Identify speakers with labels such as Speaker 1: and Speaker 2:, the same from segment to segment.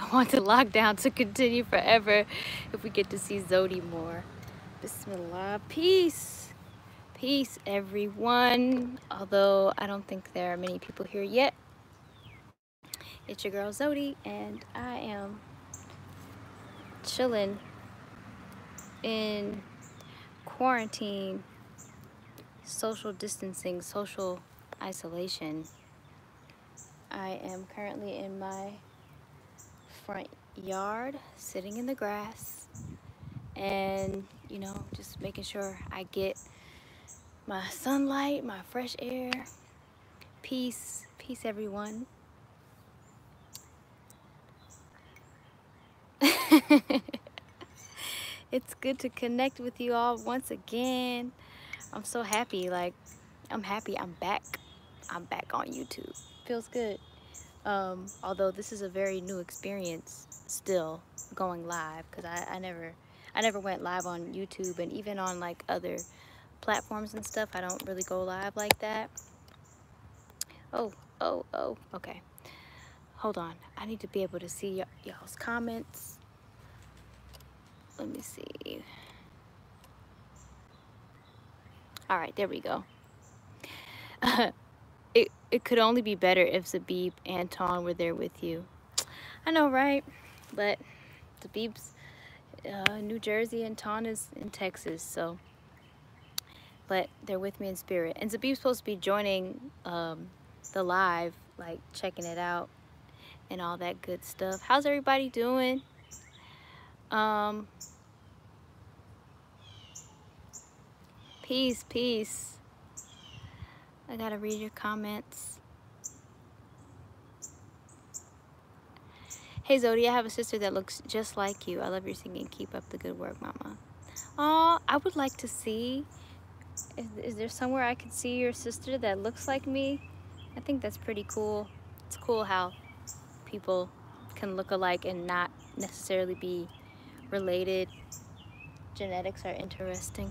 Speaker 1: want the lockdown to continue forever if we get to see Zewdy more. Bismillah. Peace. Peace, everyone. Although I don't think there are many people here yet. It's your girl Zewdy, and I am chilling in quarantine, social distancing, social isolation. I am currently in my front yard, sitting in the grass, and just making sure I get my sunlight, my fresh air. Peace, peace, everyone. It's good to connect with you all once again. I'm so happy. I'm happy I'm back. I'm back on YouTube. Feels good. Although this is a very new experience still, going live, because I never went live on YouTube, and even on like other platforms and stuff, I don't really go live like that. Oh, okay. Hold on. I need to be able to see y'all's comments. Let me see. All right, there we go. It could only be better if Zabib and Ton were there with you. I know, right? But Zabib's New Jersey and Ton is in Texas, so. But they're with me in spirit. And Zabib's supposed to be joining the live, like checking it out and all that good stuff. How's everybody doing? Peace, peace. I gotta read your comments. Hey Zewdy, I have a sister that looks just like you. I love your singing. Keep up the good work, mama. Oh, I would like to see. Is there somewhere I could see your sister that looks like me? I think that's pretty cool. It's cool how people can look alike and not necessarily be related. Genetics are interesting.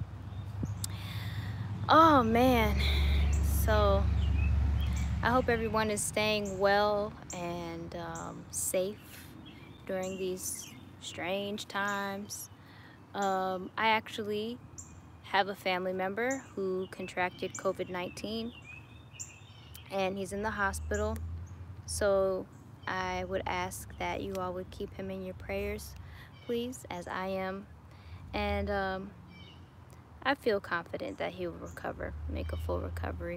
Speaker 1: Oh man, so I hope everyone is staying well and safe during these strange times. I actually have a family member who contracted COVID-19, and he's in the hospital. So I would ask that you all would keep him in your prayers, please, as I am. And I feel confident that he will recover, make a full recovery.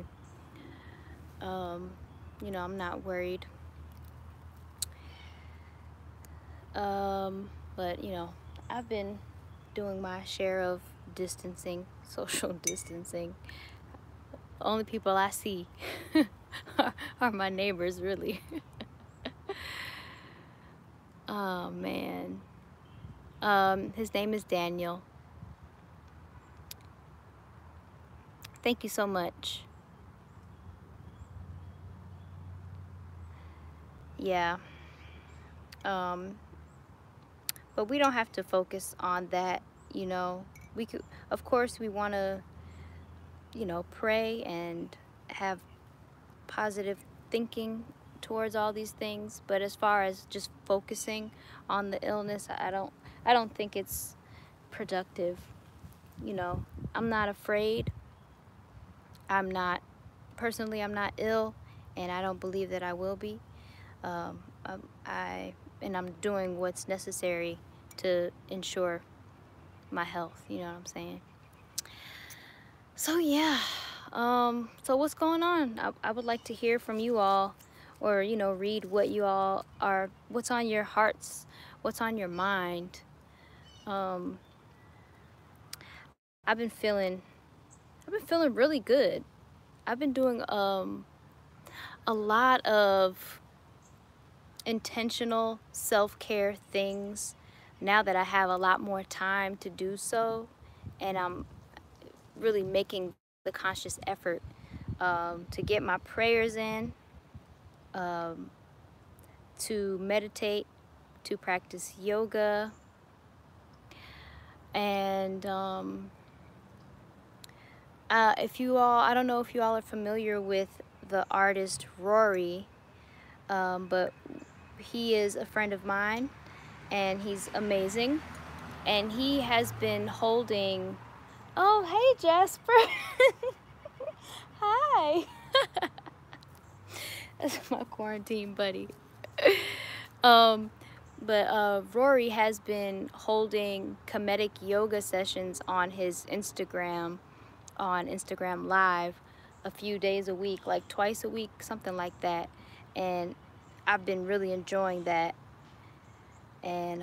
Speaker 1: I'm not worried. But I've been doing my share of distancing, social distancing. The only people I see are my neighbors, really. Oh man. His name is Daniel. Thank you so much. Yeah. But we don't have to focus on that, We could, of course, we want to, pray and have positive thinking towards all these things. But as far as just focusing on the illness, I don't think it's productive. I'm not afraid. I'm not ill, and I don't believe that I will be. I'm doing what's necessary to ensure my health, you know what I'm saying? So yeah, so what's going on? I would like to hear from you all, or read what you all are, what's on your hearts, what's on your mind. I've been feeling really good. I've been doing a lot of intentional self-care things now that I have a lot more time to do so, and I'm really making the conscious effort to get my prayers in, to meditate, to practice yoga, and if you all, I don't know if you all are familiar with the artist Rory, but He is a friend of mine, and he's amazing. And he has been holding... Oh, hey, Jasper. Hi. That's my quarantine buddy. But Rory has been holding comedic yoga sessions on his Instagram, on Instagram Live, a few days a week, like twice a week, something like that. And I've been really enjoying that. And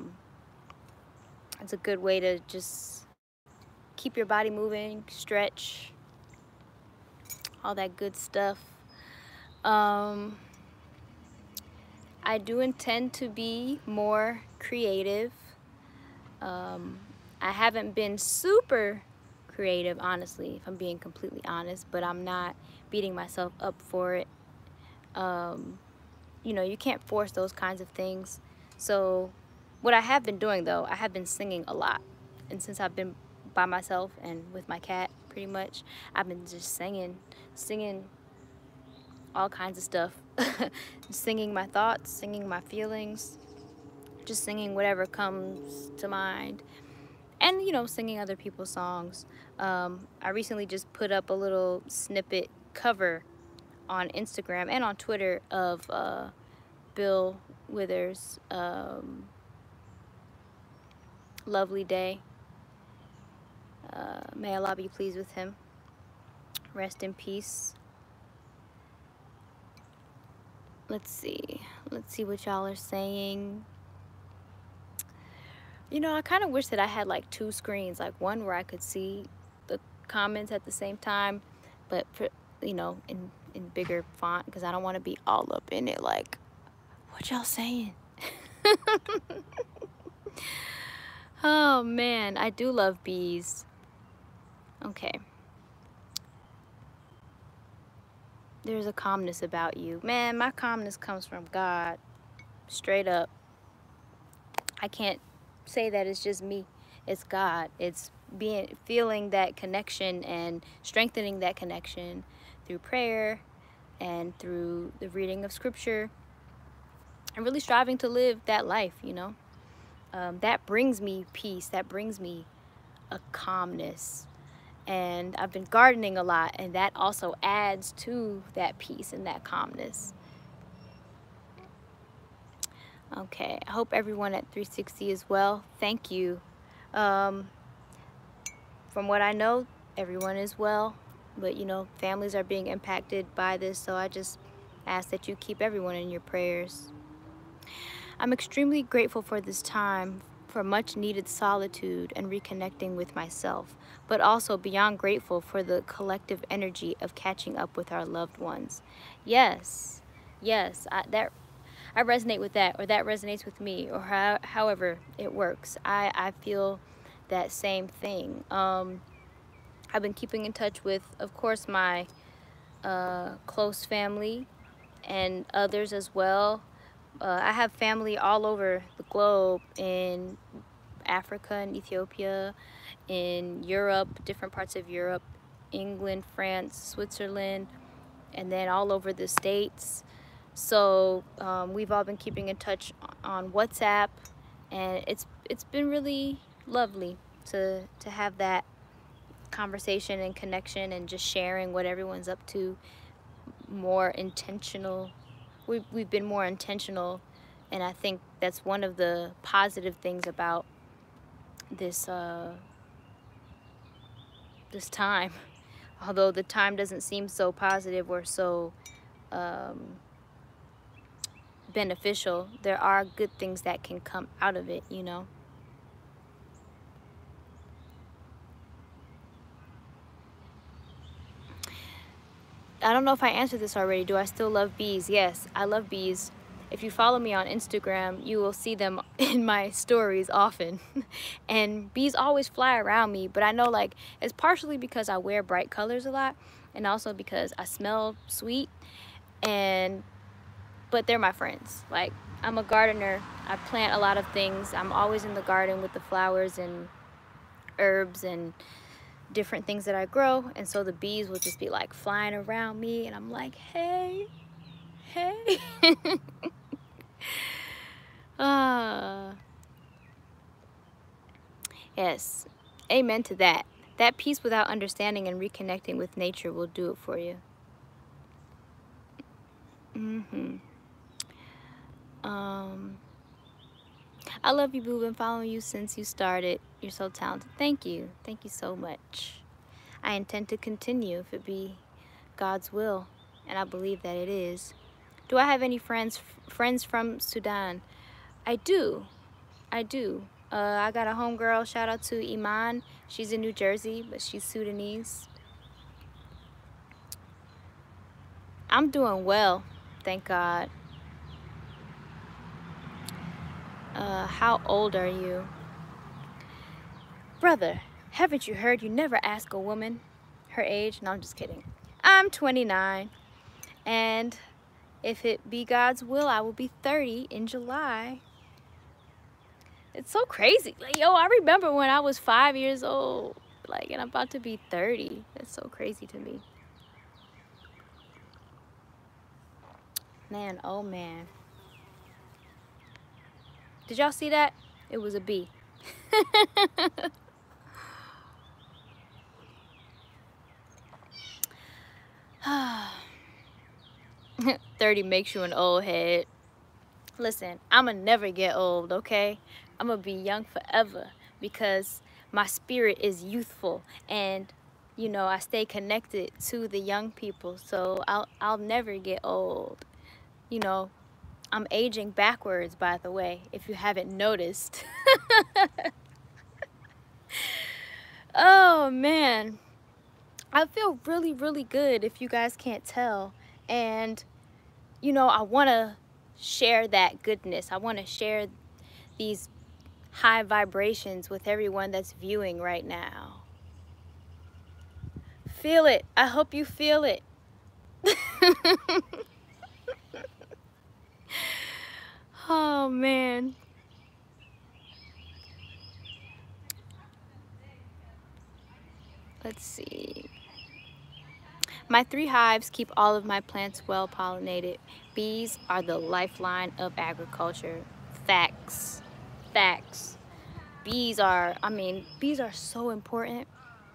Speaker 1: it's a good way to just keep your body moving, stretch, all that good stuff. I do intend to be more creative. I haven't been super creative, honestly, if I'm being completely honest, but I'm not beating myself up for it. You know, you can't force those kinds of things. So what I have been doing, though, I have been singing a lot. And since I've been by myself and with my cat, pretty much, I've been just singing all kinds of stuff. Singing my thoughts, singing my feelings, just singing whatever comes to mind. And, you know, singing other people's songs. I recently just put up a little snippet cover on Instagram and on Twitter of Bill Withers' Lovely Day. May Allah be pleased with him. Rest in peace. Let's see what y'all are saying. You know, I kind of wish that I had like two screens, like one where I could see the comments at the same time, but for, you know, in bigger font, because I don't want to be all up in it like, what y'all saying? Oh man, I do love bees. Okay. There's a calmness about you. Man, my calmness comes from God. Straight up. I can't say that it's just me. It's God. It's feeling that connection and strengthening that connection through prayer and through the reading of scripture and really striving to live that life, you know. That brings me peace. That brings me a calmness. And I've been gardening a lot, and that also adds to that peace and that calmness. Okay, I hope everyone at 360 is well. Thank you. From what I know, everyone is well, but you know, families are being impacted by this, so I just ask that you keep everyone in your prayers. I'm extremely grateful for this time, for much needed solitude and reconnecting with myself, but also beyond grateful for the collective energy of catching up with our loved ones. Yes, I resonate with that, or that resonates with me, or however it works. I feel that same thing. I've been keeping in touch with, of course, my close family and others as well. I have family all over the globe, in Africa and Ethiopia, in Europe, different parts of Europe, England, France, Switzerland, and then all over the States. So we've all been keeping in touch on WhatsApp, and it's been really lovely to have that conversation and connection and just sharing what everyone's up to. More intentional. We've been more intentional, and I think that's one of the positive things about this this time. Although the time doesn't seem so positive or so beneficial, there are good things that can come out of it, you know. I don't know if I answered this already. Do I still love bees? Yes, I love bees. If you follow me on Instagram, you will see them in my stories often. And bees always fly around me, but I know, like, it's partially because I wear bright colors a lot, and also because I smell sweet, but they're my friends. Like, I'm a gardener. I plant a lot of things. I'm always in the garden with the flowers and herbs and different things that I grow, and so the bees will just be like flying around me, and I'm like, hey. Ah, yes. Amen to that. That peace without understanding and reconnecting with nature will do it for you. Mm-hmm. Um, I love you, boo. Been following you since you started. You're so talented. Thank you. Thank you so much. I intend to continue if it be God's will, and I believe that it is. Do I have any friends from Sudan? I do. I do. I got a homegirl. Shout out to Iman. She's in New Jersey, but she's Sudanese. I'm doing well, thank God. How old are you? Brother, haven't you heard you never ask a woman her age? No, I'm just kidding. I'm 29, and if it be God's will, I will be 30 in July. It's so crazy. Like, yo, I remember when I was 5 years old, like, and I'm about to be 30. That's so crazy to me. Man, oh man. Did y'all see that? It was a bee. 30 makes you an old head. Listen, I'ma never get old, okay? I'ma be young forever because my spirit is youthful, and you know, I stay connected to the young people, so I'll never get old. You know, I'm aging backwards, by the way, if you haven't noticed. Oh man, I feel really, really good if you guys can't tell. And you know, I want to share that goodness. I want to share these high vibrations with everyone that's viewing right now. Feel it. I hope you feel it. Oh man. Let's see. My 3 hives keep all of my plants well pollinated. Bees are the lifeline of agriculture. Facts. Facts. Bees are, bees are so important.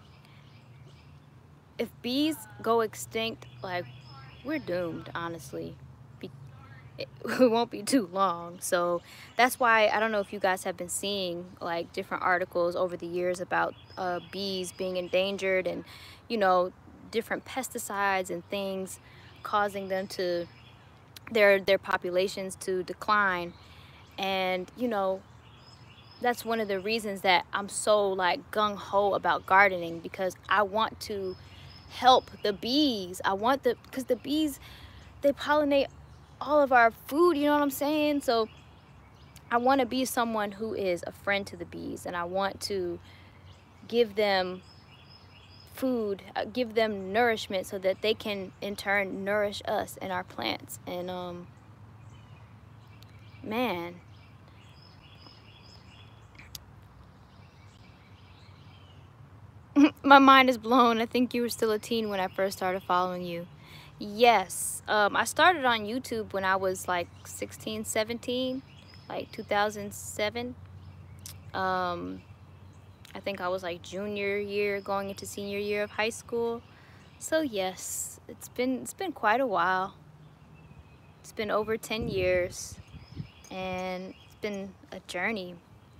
Speaker 1: If bees go extinct, like, we're doomed, honestly. It won't be too long. So that's why, I don't know if you guys have been seeing like different articles over the years about bees being endangered, and you know, different pesticides and things causing them to their populations to decline. And you know, that's one of the reasons that I'm so like gung-ho about gardening, because I want to help the bees. I want because the bees, they pollinate all of our food, you know what I'm saying? So I want to be someone who is a friend to the bees, and I want to give them food, give them nourishment so that they can in turn nourish us and our plants. And man, my mind is blown. I think you were still a teen when I first started following you. Yes, I started on YouTube when I was like 16, 17, like 2007. I think I was like junior year going into senior year of high school. So yes, it's been quite a while. It's been over 10 years, and it's been a journey.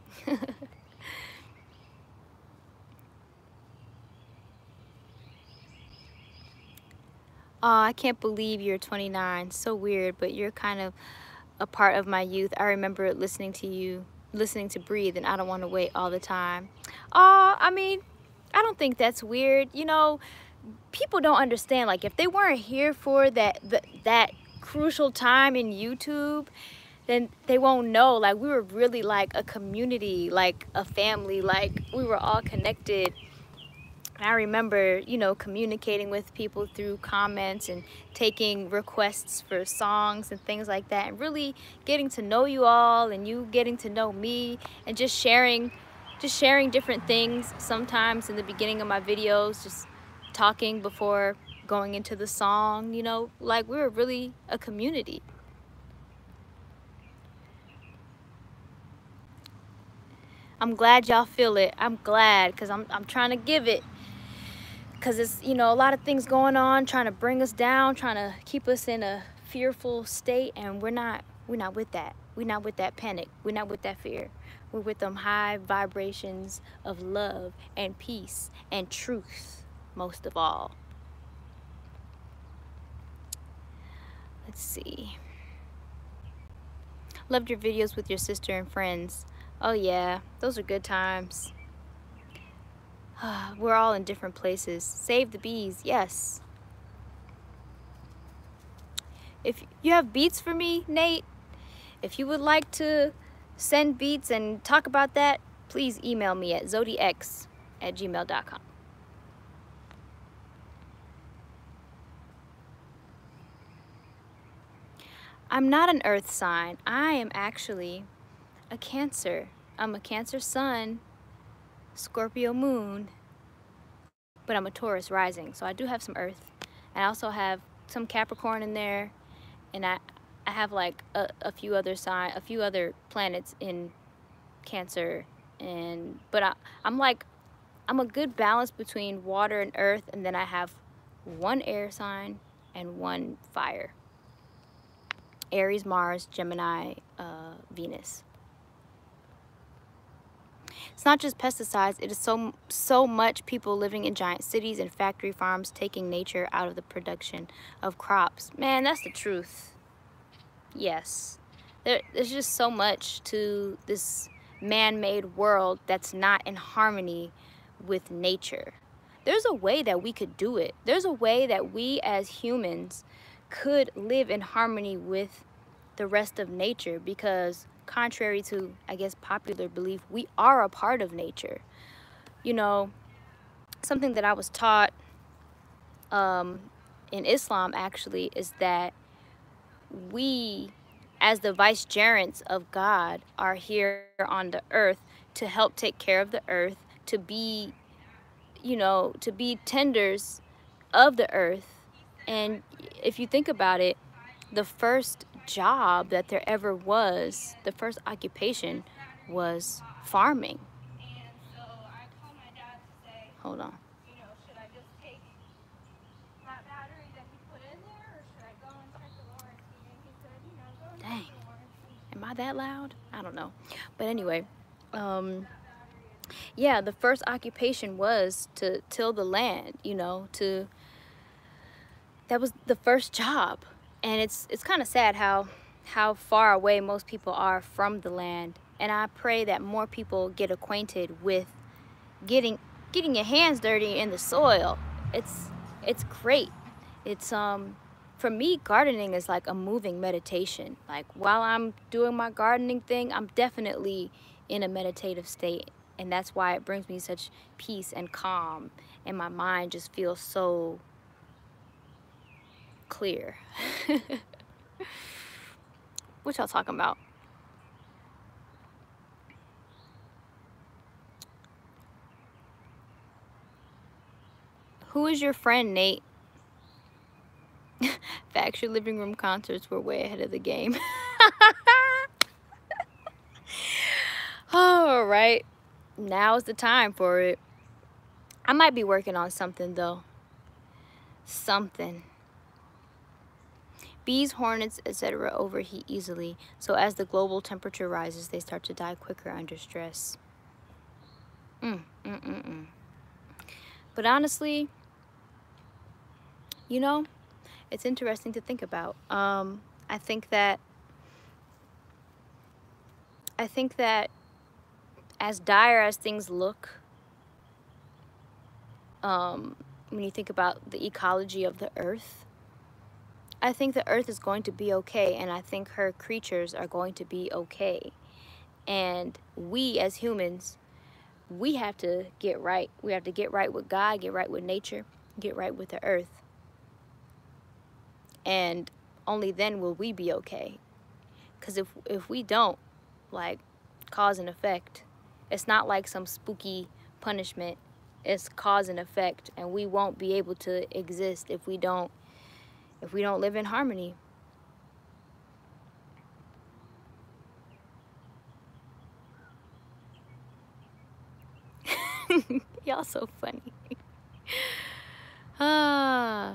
Speaker 1: Oh, I can't believe you're 29. So weird, but you're kind of a part of my youth. I remember listening to you, listening to Breathe, and I Don't Want to Wait all the time. Oh, I don't think that's weird. You know, people don't understand. Like, if they weren't here for that crucial time in YouTube, then they won't know. Like, we were really like a community, like a family, like we were all connected. I remember, you know, communicating with people through comments and taking requests for songs and things like that, and really getting to know you all, and you getting to know me, and just sharing different things. Sometimes in the beginning of my videos, just talking before going into the song, you know, like we were really a community. I'm glad y'all feel it. I'm glad, because I'm trying to give it. Because it's, you know, a lot of things going on, trying to bring us down, trying to keep us in a fearful state, and we're not with that. We're not with that panic. We're not with that fear. We're with them high vibrations of love and peace and truth, most of all. Let's see. Loved your videos with your sister and friends. Oh yeah, those are good times. We're all in different places. Save the bees, yes. If you have beats for me, Nate, if you would like to send beats and talk about that, please email me at zewdyx@gmail.com. I'm not an earth sign. I am actually a Cancer. I'm a Cancer sun, Scorpio moon, but I'm a Taurus rising. So I do have some earth. And I also have some Capricorn in there. And I have like a few other planets in Cancer. But I'm a good balance between water and earth, and then I have one air sign and one fire. Aries, Mars, Gemini, Venus. It's not just pesticides, it is so much people living in giant cities and factory farms taking nature out of the production of crops. Man, that's the truth. Yes. There's just so much to this man-made world that's not in harmony with nature. There's a way that we could do it. There's a way that we as humans could live in harmony with the rest of nature, because contrary to, I guess, popular belief, we are a part of nature. You know, something that I was taught in Islam actually is that we, as the vicegerents of God, are here on the earth to help take care of the earth, to be, you know, to be tenders of the earth. And if you think about it, the first job that there ever was, the first occupation was farming. Hold on. Dang. Am I that loud? I don't know. But anyway, yeah, the first occupation was to till the land, you know, that was the first job. And it's kind of sad how far away most people are from the land. And I pray that more people get acquainted with getting your hands dirty in the soil. It's great. It's for me, gardening is like a moving meditation. Like while I'm doing my gardening thing, I'm definitely in a meditative state, and that's why it brings me such peace and calm, and my mind just feels so clear. What y'all talking about? Who is your friend, Nate? Facts, your living room concerts were way ahead of the game. All right, now is the time for it. I might be working on something though. Something. Bees, hornets, etc. overheat easily, so as the global temperature rises, they start to die quicker under stress. But honestly, you know, it's interesting to think about. I think that as dire as things look, when you think about the ecology of the earth, I think the earth is going to be okay, and I think her creatures are going to be okay. And we as humans, we have to get right. We have to get right with God, get right with nature, get right with the earth. And only then will we be okay. Because if we don't, like, cause and effect, it's not like some spooky punishment. It's cause and effect, and we won't be able to exist if we don't live in harmony. Y'all so funny. Ah.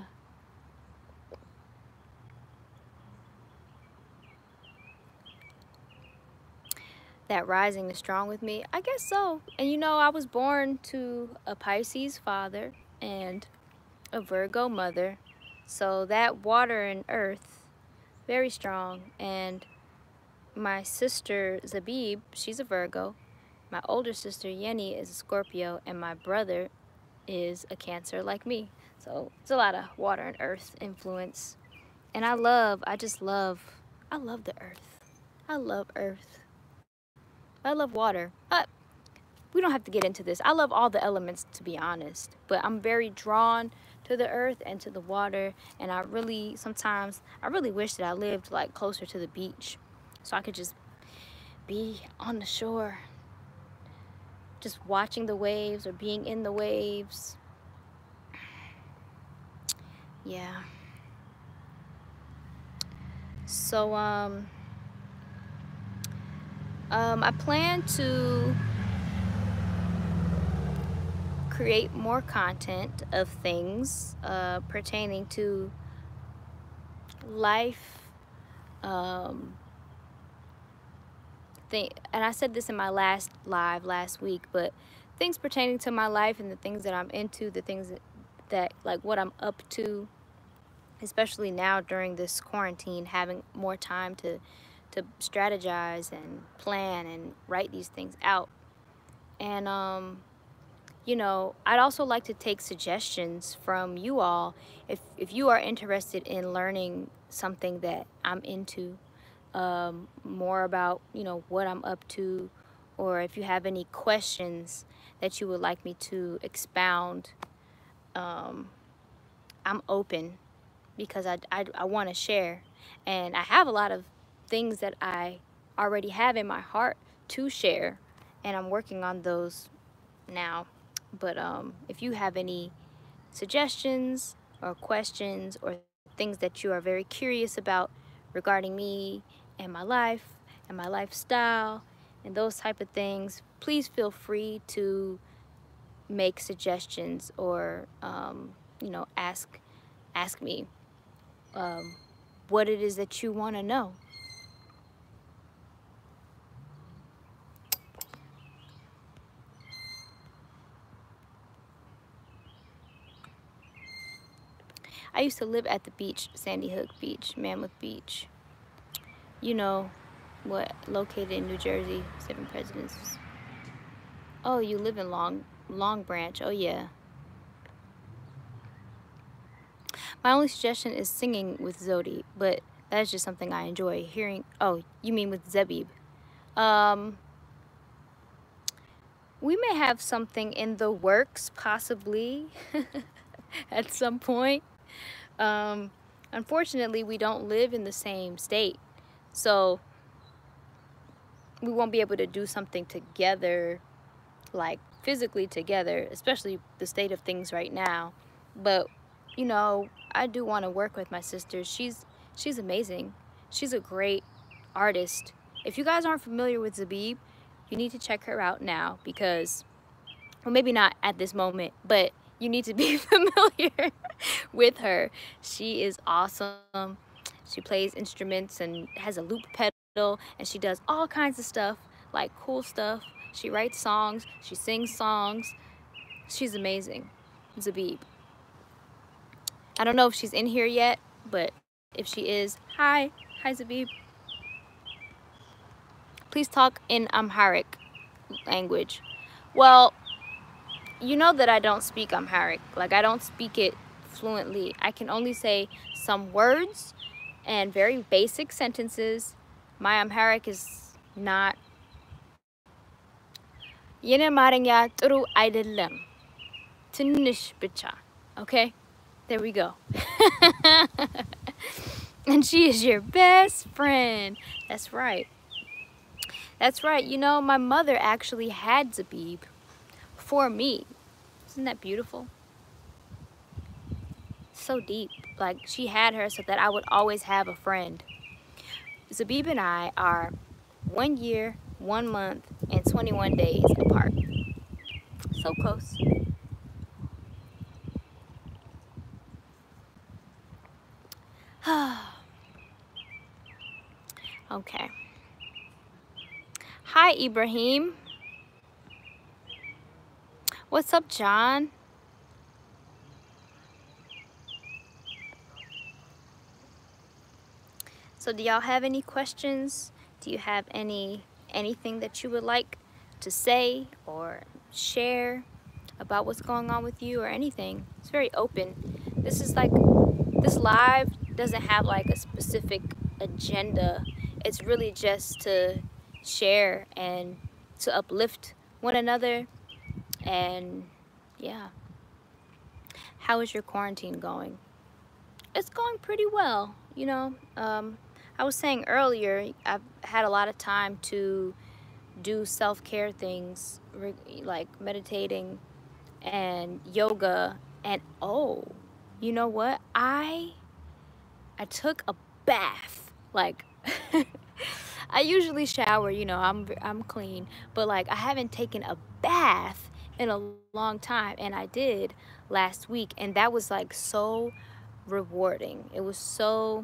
Speaker 1: That rising is strong with me. I guess so. And you know, I was born to a Pisces father and a Virgo mother. So that water and earth, very strong. And my sister Zabib, she's a Virgo. My older sister Yenny is a Scorpio, and my brother is a Cancer like me. So it's a lot of water and earth influence. And I love the earth. I love earth. I love water. We don't have to get into this. I love all the elements, to be honest, but I'm very drawn to the earth and to the water, and sometimes I really wish that I lived like closer to the beach so I could just be on the shore, just watching the waves or being in the waves. Yeah. So I plan to create more content of things pertaining to life, and I said this in my last live last week, but things pertaining to my life and the things that I'm into, the things that like what I'm up to, especially now during this quarantine, having more time to strategize and plan and write these things out. And you know, I'd also like to take suggestions from you all if you are interested in learning something that I'm into, more about, you know, what I'm up to, or if you have any questions that you would like me to expound. I'm open because I want to share, and I have a lot of things that I already have in my heart to share, and I'm working on those now. But if you have any suggestions or questions or things that you are very curious about regarding me and my life and my lifestyle and those type of things, please feel free to make suggestions or you know, ask me what it is that you want to know. I used to live at the beach, Sandy Hook Beach, Mammoth Beach. You know what, located in New Jersey, 7 Presidents. Oh, you live in Long Branch. Oh yeah. My only suggestion is singing with Zewdy, but that is just something I enjoy hearing. Oh, you mean with Zebib? We may have something in the works, possibly, at some point. Unfortunately, we don't live in the same state, so we won't be able to do something together, like physically together, especially the state of things right now. But you know, I do want to work with my sister. She's amazing. She's a great artist. If you guys aren't familiar with Zabib, you need to check her out now, because, well, maybe not at this moment, but you need to be familiar with her. She is awesome. She plays instruments and has a loop pedal, and she does all kinds of stuff, like cool stuff. She writes songs, she sings songs. She's amazing. Zabib. I don't know if she's in here yet, but if she is, hi Zabib. Please talk in Amharic language. Well, you know that I don't speak Amharic. Like, I don't speak it fluently. I can only say some words and very basic sentences. My Amharic is not. የኔ አማርኛ ጥሩ አይደለም, ትንሽ ብቻ. Okay? There we go. And she is your best friend. That's right. That's right. You know, my mother actually had Zabib for me. Isn't that beautiful? So deep. Like, she had her so that I would always have a friend. Zabib and I are 1 year, 1 month, and 21 days apart. So close. Okay. Hi, Ibrahim. What's up, John? So do y'all have any questions? Do you have anything that you would like to say or share about what's going on with you or anything? It's very open. This is like, this live doesn't have like a specific agenda. It's really just to share and to uplift one another. And yeah. How is your quarantine going? It's going pretty well, you know. I was saying earlier, I've had a lot of time to do self-care things, like meditating and yoga. And oh, you know what? I took a bath. Like I usually shower, you know, I'm clean, but like I haven't taken a bath in a long time, and I did last week, and that was like so rewarding. It was so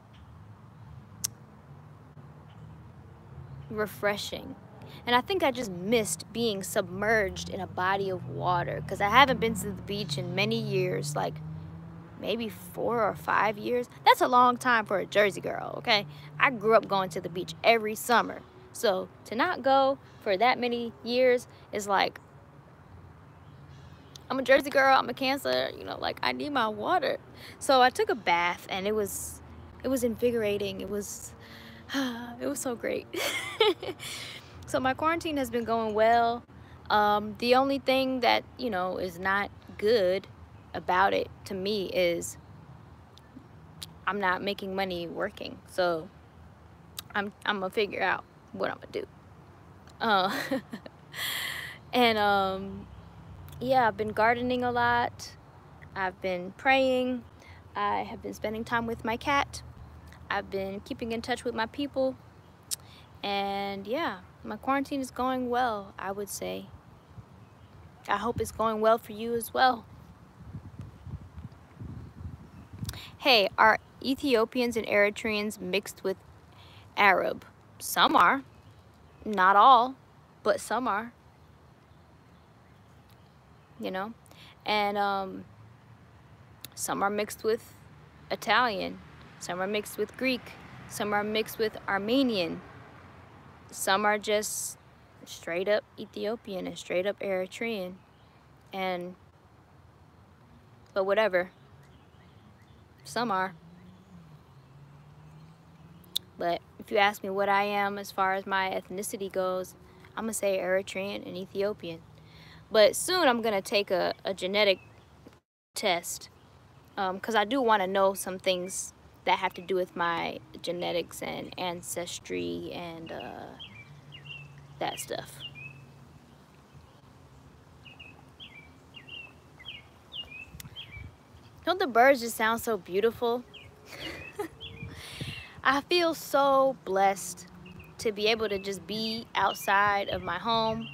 Speaker 1: refreshing. And I think I just missed being submerged in a body of water, because I haven't been to the beach in many years, like maybe 4 or 5 years. That's a long time for a Jersey girl, okay? I grew up going to the beach every summer. So to not go for that many years is like, I'm a Jersey girl, I'm a Cancer, you know, like I need my water. So I took a bath, and it was invigorating. It was so great. So my quarantine has been going well. The only thing that, you know, is not good about it to me is I'm not making money working. So I'm gonna figure out what I'm gonna do. Uh, and yeah, I've been gardening a lot. I've been praying. I have been spending time with my cat. I've been keeping in touch with my people. And yeah, my quarantine is going well, I would say. I hope it's going well for you as well. Hey, are Ethiopians and Eritreans mixed with Arab? Some are. Not all, but some are. You know? And some are mixed with Italian. Some are mixed with Greek. Some are mixed with Armenian. Some are just straight up Ethiopian and straight up Eritrean. But whatever. Some are. But if you ask me what I am as far as my ethnicity goes, I'm going to say Eritrean and Ethiopian. But soon I'm going to take a genetic test, because I do want to know some things that have to do with my genetics and ancestry and that stuff. Don't the birds just sound so beautiful? I feel so blessed to be able to just be outside of my home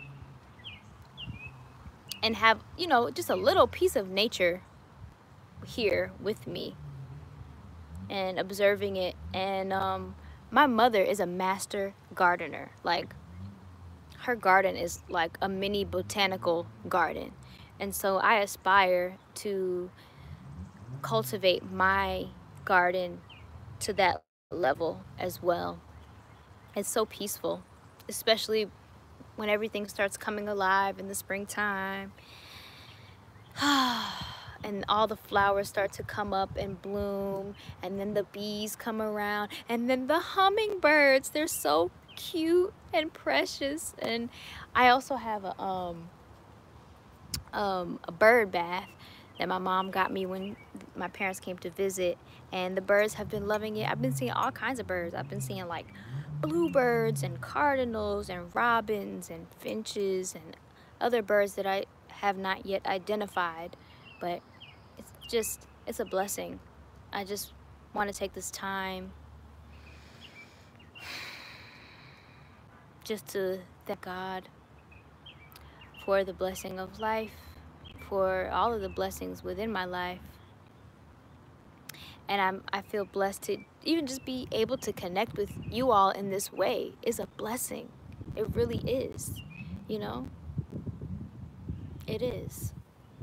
Speaker 1: and have, you know, just a little piece of nature here with me and observing it. And my mother is a master gardener. Like, her garden is like a mini botanical garden. And so I aspire to cultivate my garden to that level as well. It's so peaceful, especially when everything starts coming alive in the springtime. And all the flowers start to come up and bloom, and then the bees come around, and then the hummingbirds, they're so cute and precious. And I also have a bird bath that my mom got me when my parents came to visit, and the birds have been loving it. I've been seeing all kinds of birds. I've been seeing like bluebirds and cardinals and robins and finches and other birds that I have not yet identified, but it's a blessing. I just want to take this time just to thank God for the blessing of life, for all of the blessings within my life. And I feel blessed to even just be able to connect with you all in this way is a blessing. It really is, you know? It is.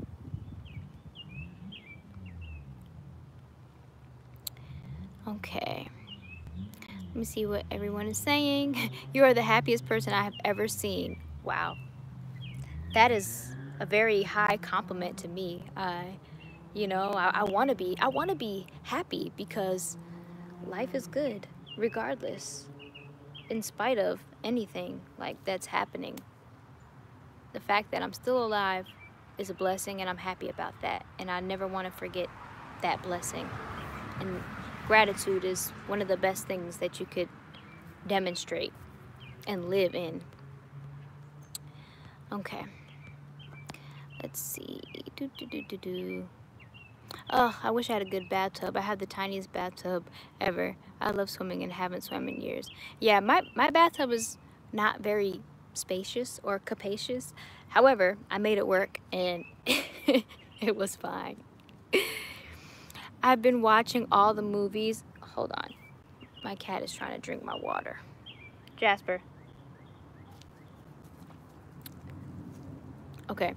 Speaker 1: Okay. Let me see what everyone is saying. You are the happiest person I have ever seen. Wow. That is a very high compliment to me. I want to be happy because life is good regardless, in spite of anything like that's happening. The fact that I'm still alive is a blessing, and I'm happy about that. And I never want to forget that blessing. And gratitude is one of the best things that you could demonstrate and live in. Okay. Let's see. Oh, I wish I had a good bathtub. I have the tiniest bathtub ever. I love swimming and haven't swum in years. Yeah, my bathtub is not very spacious or capacious. However, I made it work and it was fine. I've been watching all the movies. Hold on. My cat is trying to drink my water. Jasper. Okay.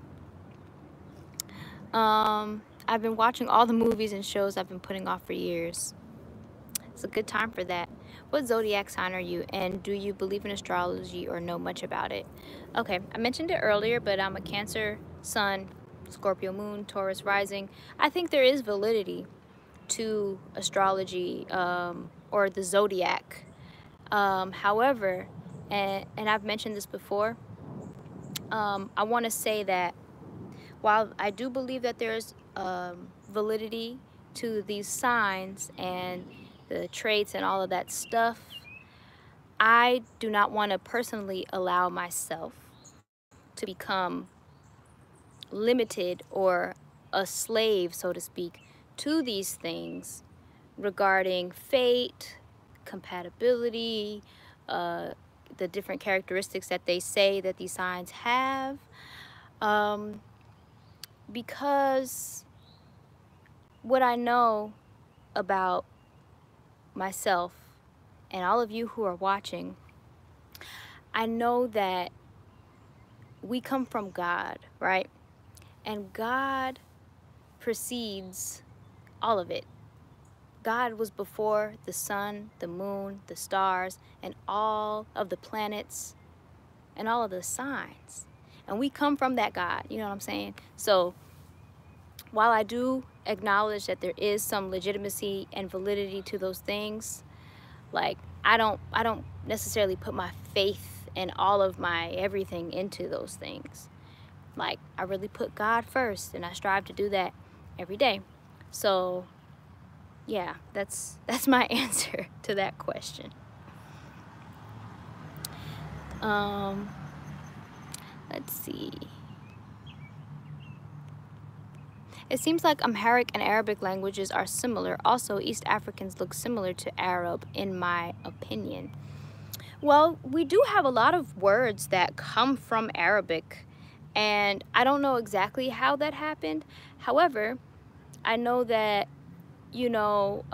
Speaker 1: I've been watching all the movies and shows I've been putting off for years. It's a good time for that. What zodiac sign are you, and do you believe in astrology or know much about it? Okay, I mentioned it earlier, but I'm a Cancer Sun, Scorpio Moon, Taurus Rising. I think there is validity to astrology or the zodiac. However, and I've mentioned this before, I want to say that while I do believe that there's validity to these signs and the traits and all of that stuff, I do not want to personally allow myself to become limited or a slave, so to speak, to these things regarding fate, compatibility, the different characteristics that they say that these signs have. Because what I know about myself and all of you who are watching, I know that we come from God, right? And God precedes all of it. God was before the sun, the moon, the stars, and all of the planets and all of the signs. And we come from that God, you know what I'm saying? So while I do acknowledge that there is some legitimacy and validity to those things, like I don't necessarily put my faith and all of my everything into those things. Like I really put God first, and I strive to do that every day. So yeah, that's my answer to that question. Let's see. It seems like Amharic and Arabic languages are similar. Also, East Africans look similar to Arab, in my opinion. Well, we do have a lot of words that come from Arabic, and I don't know exactly how that happened. However, I know that, you know,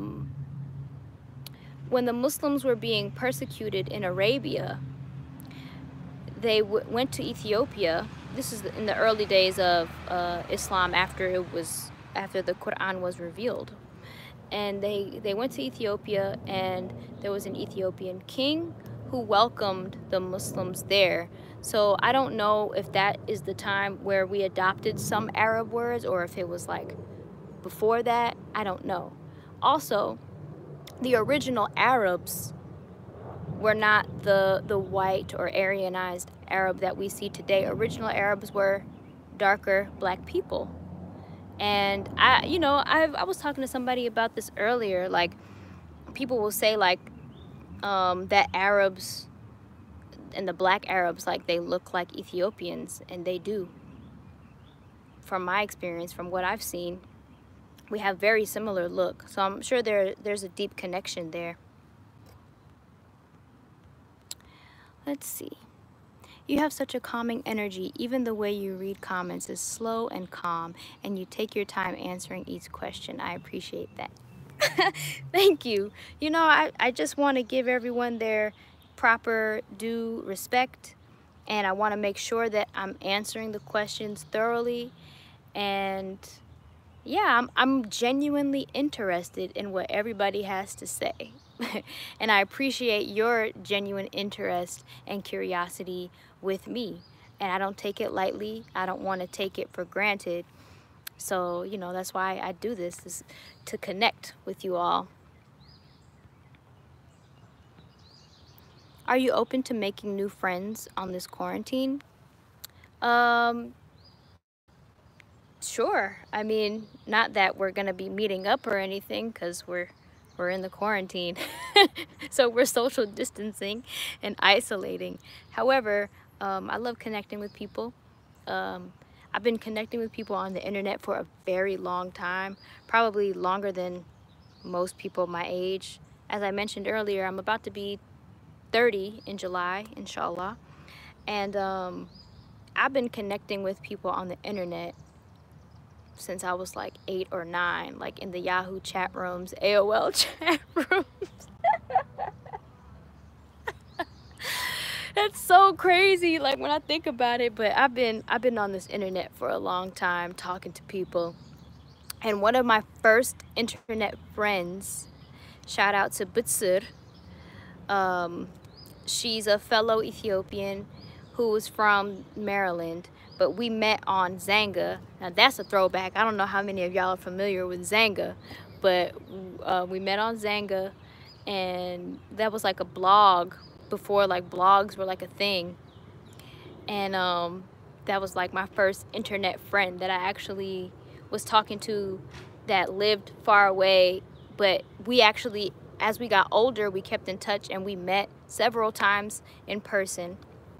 Speaker 1: when the Muslims were being persecuted in Arabia, they went to Ethiopia. This is in the early days of Islam, after the Quran was revealed. And they went to Ethiopia, and there was an Ethiopian king who welcomed the Muslims there. So I don't know if that is the time where we adopted some Arab words, or if it was like before that. I don't know. Also, the original Arabs were not the white or Aryanized Arab that we see today. Original Arabs were darker black people. And I was talking to somebody about this earlier. Like, people will say like that Arabs and the black Arabs, like, they look like Ethiopians, and they do. From my experience, from what I've seen, we have very similar look. So I'm sure there's a deep connection there. Let's see. You have such a calming energy. Even the way you read comments is slow and calm, and you take your time answering each question. I appreciate that. Thank you. You know, I just want to give everyone their proper due respect, and I want to make sure that I'm answering the questions thoroughly. And yeah, I'm genuinely interested in what everybody has to say. And I appreciate your genuine interest and curiosity with me. And I don't take it lightly. I don't want to take it for granted. So, you know, that's why I do this, is to connect with you all. Are you open to making new friends on this quarantine? Um, Sure. I mean, not that we're gonna be meeting up or anything, because we're in the quarantine. So we're social distancing and isolating. However, I love connecting with people. Um, I've been connecting with people on the internet for a very long time, probably longer than most people my age. As I mentioned earlier, I'm about to be 30 in July, inshallah. And I've been connecting with people on the internet since I was like 8 or 9, like in the Yahoo chat rooms, AOL chat rooms. That's so crazy, like when I think about it. But I've been on this internet for a long time, talking to people. And one of my first internet friends, shout out to Butsur, she's a fellow Ethiopian who was from Maryland, but we met on Zanga. Now that's a throwback. I don't know how many of y'all are familiar with Zanga, but we met on Zanga, and that was like a blog before like blogs were like a thing. And that was like my first internet friend that I actually was talking to, that lived far away. But we actually, as we got older, we kept in touch and we met several times in person.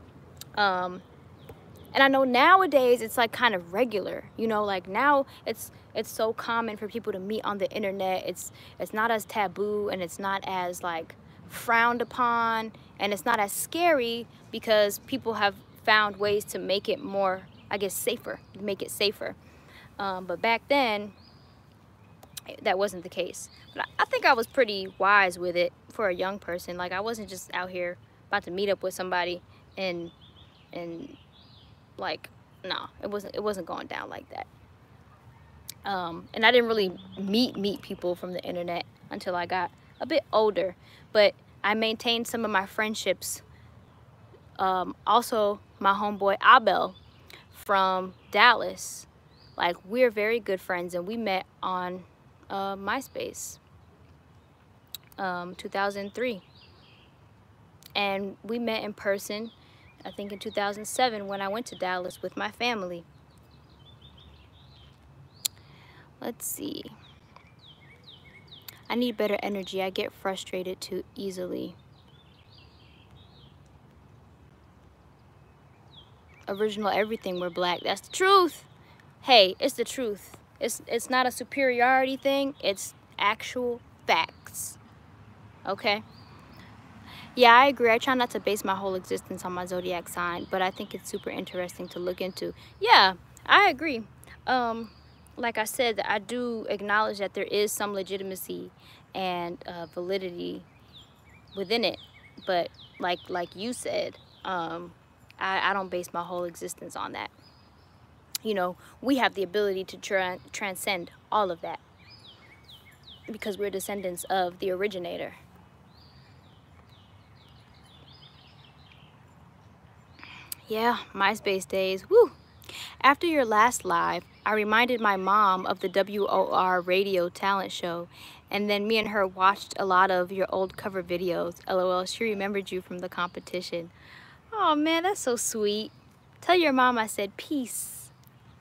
Speaker 1: And I know nowadays it's like kind of regular, you know, like now it's so common for people to meet on the internet. It's not as taboo, and it's not as like frowned upon, and it's not as scary, because people have found ways to make it more, I guess, safer, make it safer. But back then, that wasn't the case. But I think I was pretty wise with it for a young person. Like, I wasn't just out here about to meet up with somebody and like, no, it wasn't going down like that. And I didn't really meet people from the internet until I got a bit older. But I maintained some of my friendships. Also, my homeboy Abel from Dallas, like, we're very good friends, and we met on MySpace, 2003. And we met in person, I think in 2007, when I went to Dallas with my family. Let's see. I need better energy. I get frustrated too easily. Original everything, we're black. That's the truth. Hey, it's the truth. It's not a superiority thing. It's actual facts. Okay? Yeah, I agree. I try not to base my whole existence on my zodiac sign, but I think it's super interesting to look into. Yeah, I agree. Like I said, I do acknowledge that there is some legitimacy and validity within it, but like you said, I don't base my whole existence on that. You know, we have the ability to transcend all of that because we're descendants of the originator. Yeah, MySpace days. Woo! After your last live, I reminded my mom of the WOR radio talent show, and then me and her watched a lot of your old cover videos. LOL, she remembered you from the competition. Oh man, that's so sweet. Tell your mom I said peace.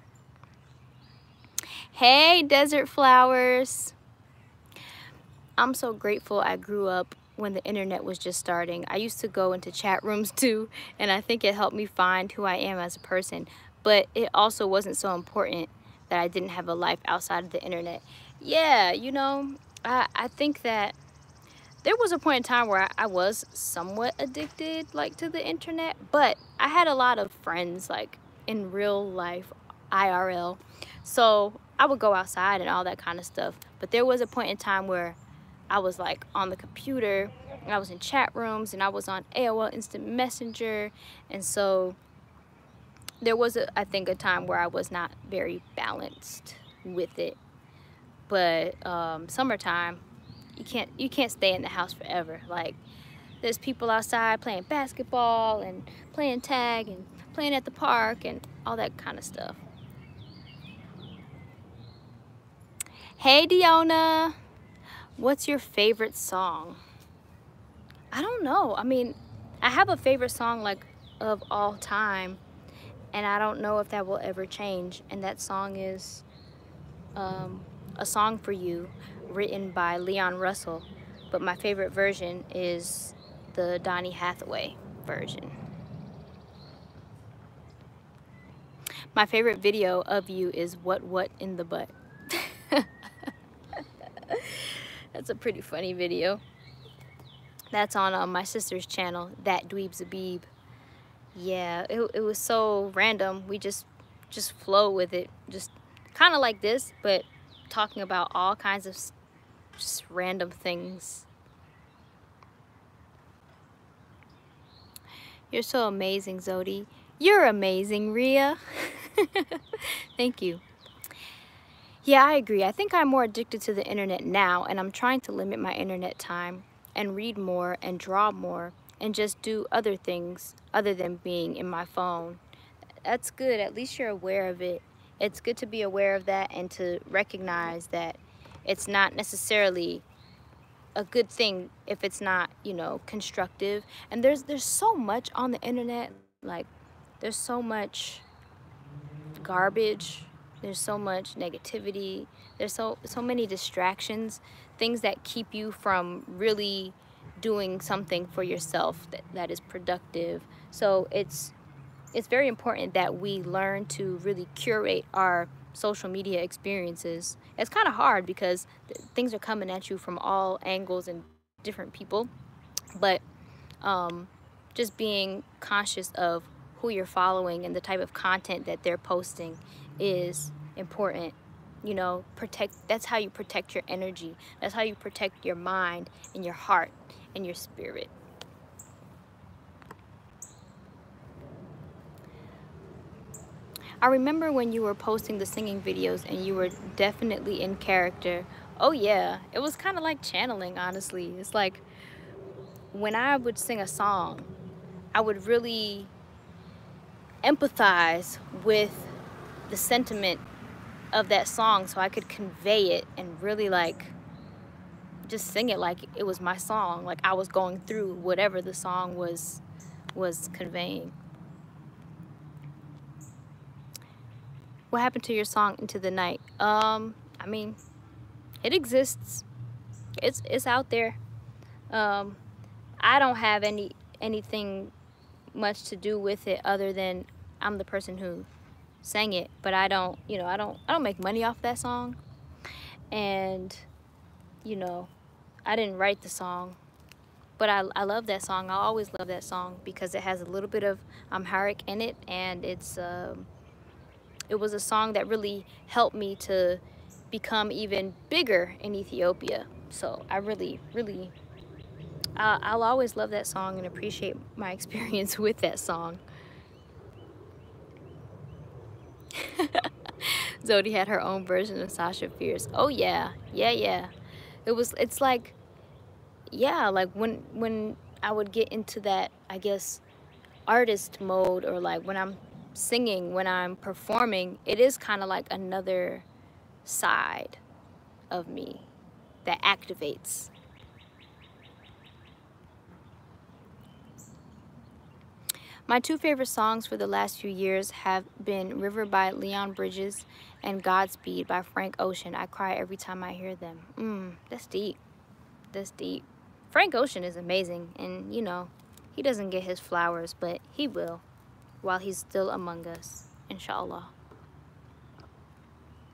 Speaker 1: Hey, Desert Flowers. I'm so grateful I grew up when the internet was just starting. I used to go into chat rooms too, and I think it helped me find who I am as a person. But it also wasn't so important that I didn't have a life outside of the internet. Yeah, you know, I think that there was a point in time where I was somewhat addicted, like, to the internet, but I had a lot of friends, like, in real life, IRL. So I would go outside and all that kind of stuff. But there was a point in time where I was, like, on the computer, and I was in chat rooms, and I was on AOL Instant Messenger, and so there was, I think, a time where I was not very balanced with it. But summertime, you can't stay in the house forever. Like, there's people outside playing basketball and playing tag and playing at the park and all that kind of stuff. Hey Diona, what's your favorite song? I don't know. I mean, I have a favorite song, like, of all time, and I don't know if that will ever change. And that song is A Song for You, written by Leon Russell. But my favorite version is the Donny Hathaway version. My favorite video of you is What in the Butt. That's a pretty funny video. That's on my sister's channel, That Dweeb's a Beeb. Yeah, it was so random. We just flow with it. Just kind of like this, but talking about all kinds of just random things. You're so amazing, Zewdy. You're amazing, Rhea. Thank you. Yeah, I agree. I think I'm more addicted to the internet now, and I'm trying to limit my internet time and read more and draw more and just do other things other than being in my phone. That's good. At least you're aware of it. It's good to be aware of that and to recognize that it's not necessarily a good thing if it's not, you know, constructive. And there's so much on the internet. Like, there's so much garbage, there's so much negativity, there's so many distractions, things that keep you from really doing something for yourself that is productive. So it's very important that we learn to really curate our social media experiences. It's kind of hard because things are coming at you from all angles and different people, but just being conscious of who you're following and the type of content that they're posting is important. You know, that's how you protect your energy. That's how you protect your mind and your heart and your spirit. I remember when you were posting the singing videos and you were definitely in character. Oh yeah, it was kind of like channeling, honestly. It's like when I would sing a song, I would really empathize with the sentiment of that song so I could convey it and really, like, just sing it like it was my song, like I was going through whatever the song was conveying. What happened to your song Into the Night? I mean, it exists. It's out there. I don't have anything much to do with it other than I'm the person who sang it, but I don't make money off that song. And you know, I didn't write the song, but I love that song. I always love that song because it has a little bit of Amharic in it, and it was a song that really helped me to become even bigger in Ethiopia. So I really I'll always love that song and appreciate my experience with that song. Zewdy had her own version of Sasha Fierce. Oh yeah. It's like, yeah, like when I would get into that, I guess, artist mode, or like when I'm singing, when I'm performing, it is kind of like another side of me that activates. My two favorite songs for the last few years have been River by Leon Bridges and Godspeed by Frank Ocean. I cry every time I hear them. That's deep. That's deep. Frank Ocean is amazing, and you know, he doesn't get his flowers, but he will while he's still among us, inshallah.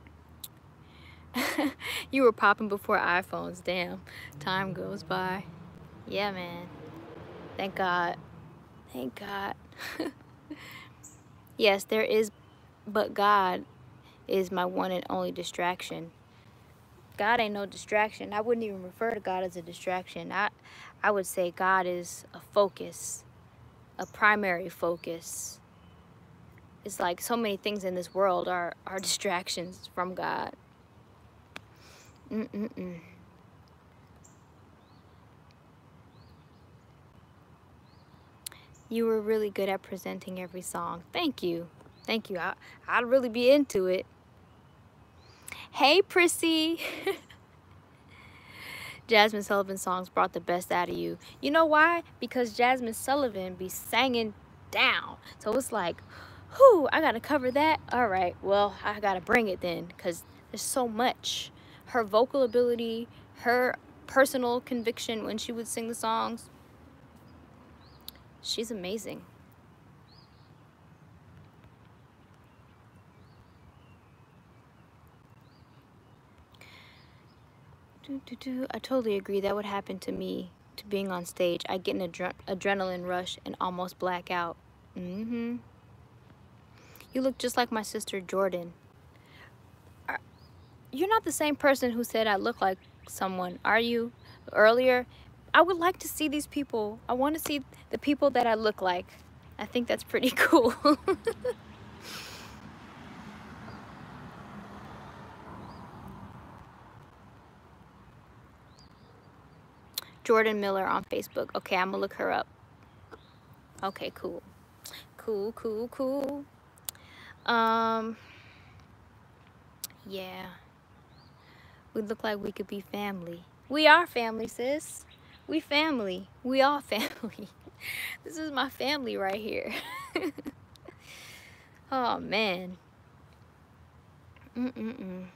Speaker 1: You were popping before iPhones. Damn, time goes by. Yeah, man. Thank God. Thank God. Yes, there is, but God is my one and only distraction. God ain't no distraction. I wouldn't even refer to God as a distraction. I would say God is a focus, a primary focus. It's like so many things in this world are distractions from God. Mm-mm-mm. You were really good at presenting every song. Thank you. Thank you. I'd really be into it. Hey, Prissy. Jasmine Sullivan songs brought the best out of you. You know why? Because Jasmine Sullivan be singing down. So it's like, whew, I gotta cover that. All right, well, I gotta bring it then, because there's so much. Her vocal ability, her personal conviction when she would sing the songs, she's amazing. I totally agree. That would happen to me, to being on stage. I get an adrenaline rush and almost black out. Mm-hmm. You look just like my sister Jordan. You're not the same person who said I look like someone, are you? Earlier, I would like to see these people. I want to see the people that I look like. I think that's pretty cool. Jordan Miller on Facebook. Okay, I'm gonna look her up. Okay, cool. Cool, cool, cool. Yeah. We look like we could be family. We are family, sis. We family. We all family. This is my family right here. Oh, man. Mm-mm-mm.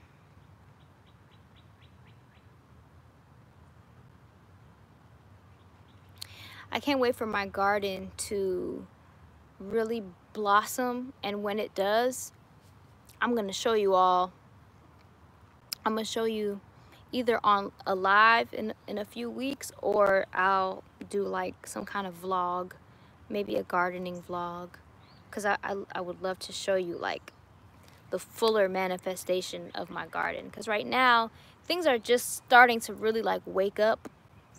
Speaker 1: I can't wait for my garden to really blossom, and when it does, I'm gonna show you all. I'm gonna show you either on a live in a few weeks, or I'll do like some kind of vlog, maybe a gardening vlog, because I would love to show you like the fuller manifestation of my garden, because right now things are just starting to really like wake up.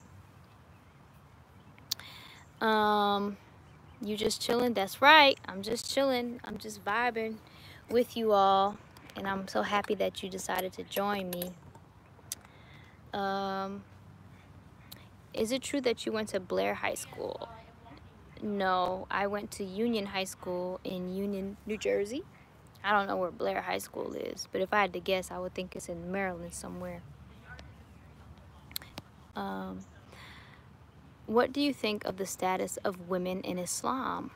Speaker 1: You just chilling? That's right. I'm just chilling. I'm just vibing with you all. And I'm so happy that you decided to join me. Is it true that you went to Blair High School? No, I went to Union High School in Union, New Jersey. I don't know where Blair High School is, but if I had to guess, I would think it's in Maryland somewhere. What do you think of the status of women in Islam?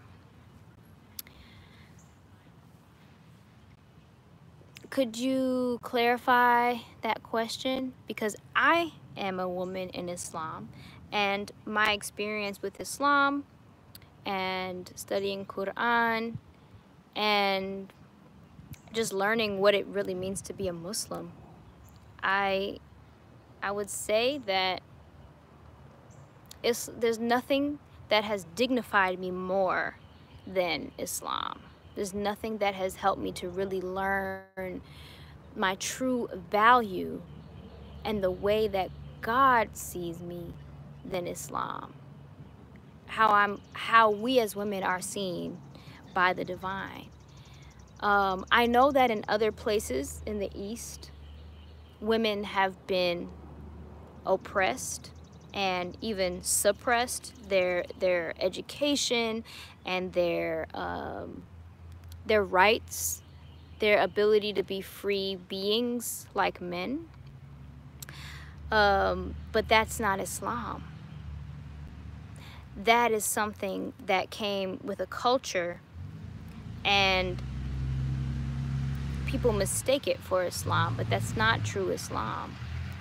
Speaker 1: Could you clarify that question? Because I am a woman in Islam, and my experience with Islam and studying Quran and just learning what it really means to be a Muslim, I would say that there's nothing that has dignified me more than Islam. There's nothing that has helped me to really learn my true value and the way that God sees me than Islam. How we as women are seen by the divine. I know that in other places in the East, women have been oppressed and even suppressed. Their education and their rights, their ability to be free beings like men. But that's not Islam. That is something that came with a culture, and people mistake it for Islam, but that's not true Islam.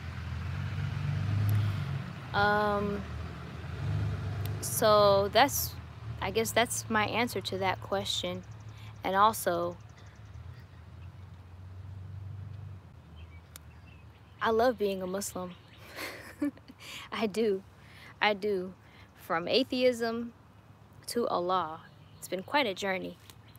Speaker 1: So I guess that's my answer to that question. And also, I love being a Muslim. I do. I do. From atheism to Allah. It's been quite a journey.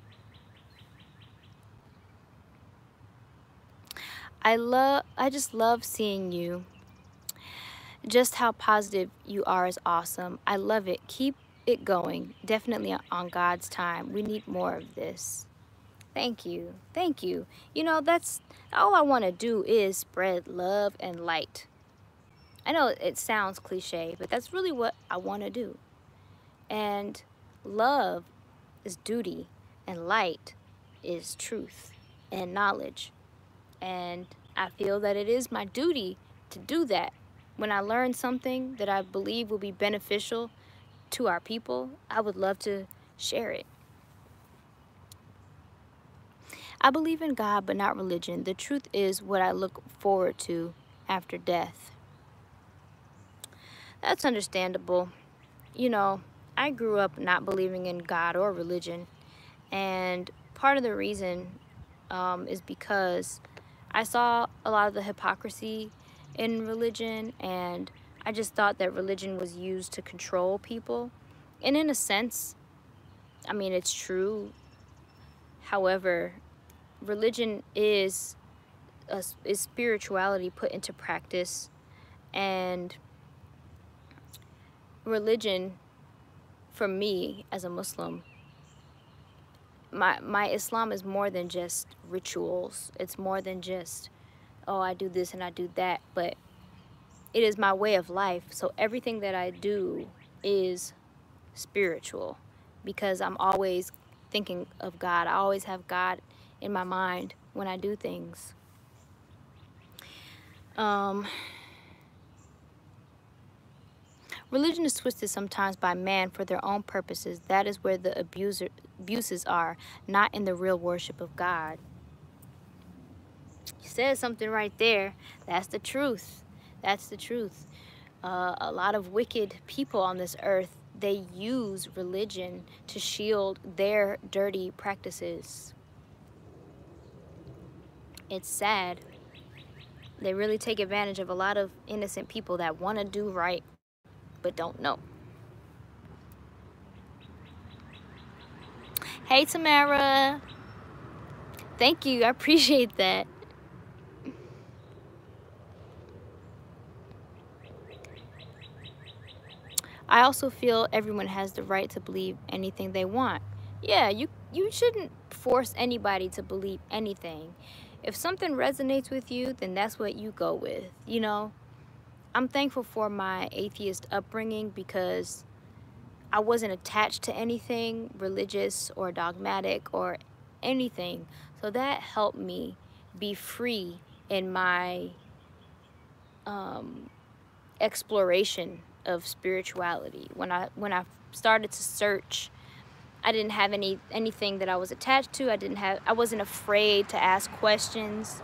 Speaker 1: I just love seeing you. Just how positive you are is awesome. I love it. Keep it going. Definitely on God's time. We need more of this. Thank you. Thank you. You know, that's all I want to do is spread love and light. I know it sounds cliche, but that's really what I want to do. And love is duty, and light is truth and knowledge. And I feel that it is my duty to do that. When I learn something that I believe will be beneficial to our people, I would love to share it. I believe in God, but not religion. The truth is what I look forward to after death. That's understandable. You know, I grew up not believing in God or religion. And part of the reason is because I saw a lot of the hypocrisy in religion, and I just thought that religion was used to control people. And in a sense, I mean, it's true. However, religion is spirituality put into practice, and religion, for me as a Muslim, my Islam is more than just rituals. It's more than just, oh, I do this and I do that, but it is my way of life. So everything that I do is spiritual, because I'm always thinking of God. I always have God in my mind when I do things. Religion is twisted sometimes by man for their own purposes. That is where the abuses are, not in the real worship of God. You said something right there. That's the truth. That's the truth. A lot of wicked people on this earth, they use religion to shield their dirty practices. It's sad. They really take advantage of a lot of innocent people that want to do right but don't know. Hey, Tamara. Thank you. I appreciate that. I also feel everyone has the right to believe anything they want. Yeah, you shouldn't force anybody to believe anything. If something resonates with you, then that's what you go with, you know? I'm thankful for my atheist upbringing because I wasn't attached to anything religious or dogmatic or anything. So that helped me be free in my exploration of spirituality. When I started to search, I didn't have anything that I was attached to. I wasn't afraid to ask questions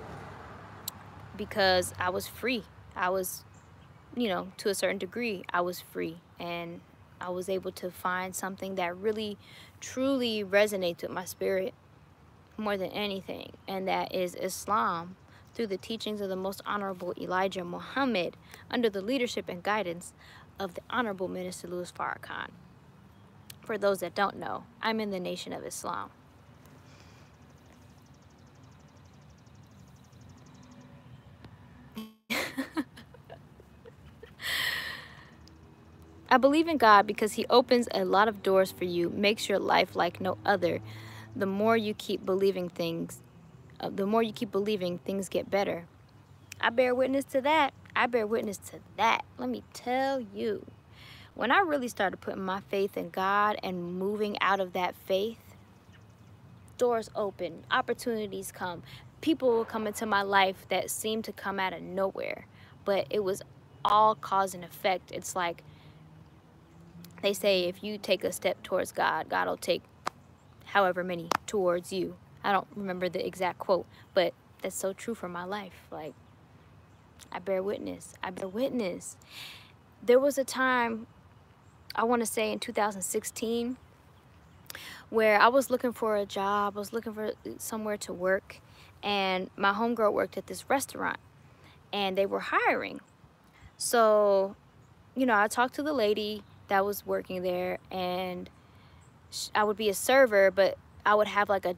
Speaker 1: because I was free. I was, you know, to a certain degree, I was free, and I was able to find something that really truly resonates with my spirit more than anything, and that is Islam, through the teachings of the most honorable Elijah Muhammad, under the leadership and guidance of the Honorable Minister Louis Farrakhan. For those that don't know, I'm in the Nation of Islam. I believe in God because he opens a lot of doors for you, makes your life like no other. The more you keep believing things, things get better. I bear witness to that. I bear witness to that. Let me tell you. When I really started putting my faith in God and moving out of that faith, doors open, opportunities come. People will come into my life that seem to come out of nowhere. But it was all cause and effect. It's like they say, if you take a step towards God, God will take however many towards you. I don't remember the exact quote, but that's so true for my life. Like, I bear witness. I bear witness. There was a time, I want to say in 2016, where I was looking for a job. I was looking for somewhere to work, and my homegirl worked at this restaurant, and they were hiring. So, you know, I talked to the lady that was working there, and I would be a server, but I would have like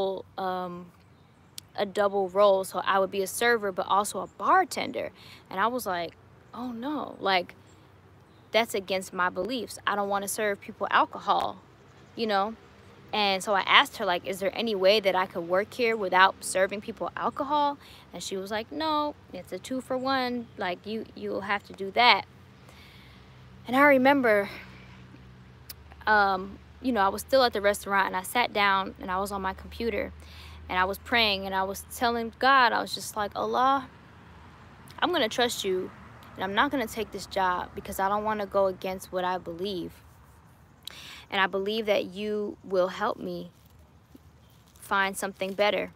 Speaker 1: a double role. So I would be a server, but also a bartender. And I was like, oh no, like that's against my beliefs. I don't want to serve people alcohol, you know? And so I asked her, like, is there any way that I could work here without serving people alcohol? And she was like, no, it's a 2-for-1. Like, you'll have to do that. And I remember, you know, I was still at the restaurant, and I sat down and I was on my computer and I was praying, and I was telling God, I was just like, Allah, I'm going to trust you, and I'm not going to take this job because I don't want to go against what I believe. And I believe that you will help me find something better.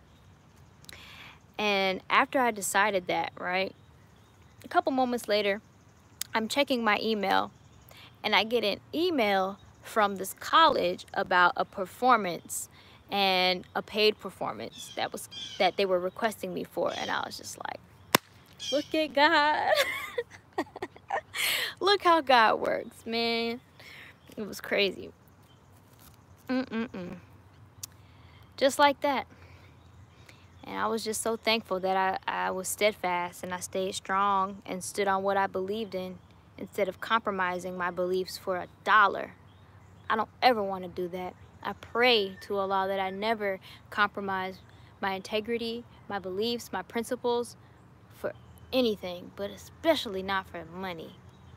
Speaker 1: And after I decided that, right, a couple moments later, I'm checking my email, and I get an email from this college about a performance, and a paid performance that they were requesting me for. And I was just like, look at God. Look how God works, man. It was crazy. Just like that. And I was just so thankful that I was steadfast, and I stayed strong and stood on what I believed in instead of compromising my beliefs for a dollar. I don't ever want to do that. I pray to Allah that I never compromise my integrity, my beliefs, my principles for anything, but especially not for money.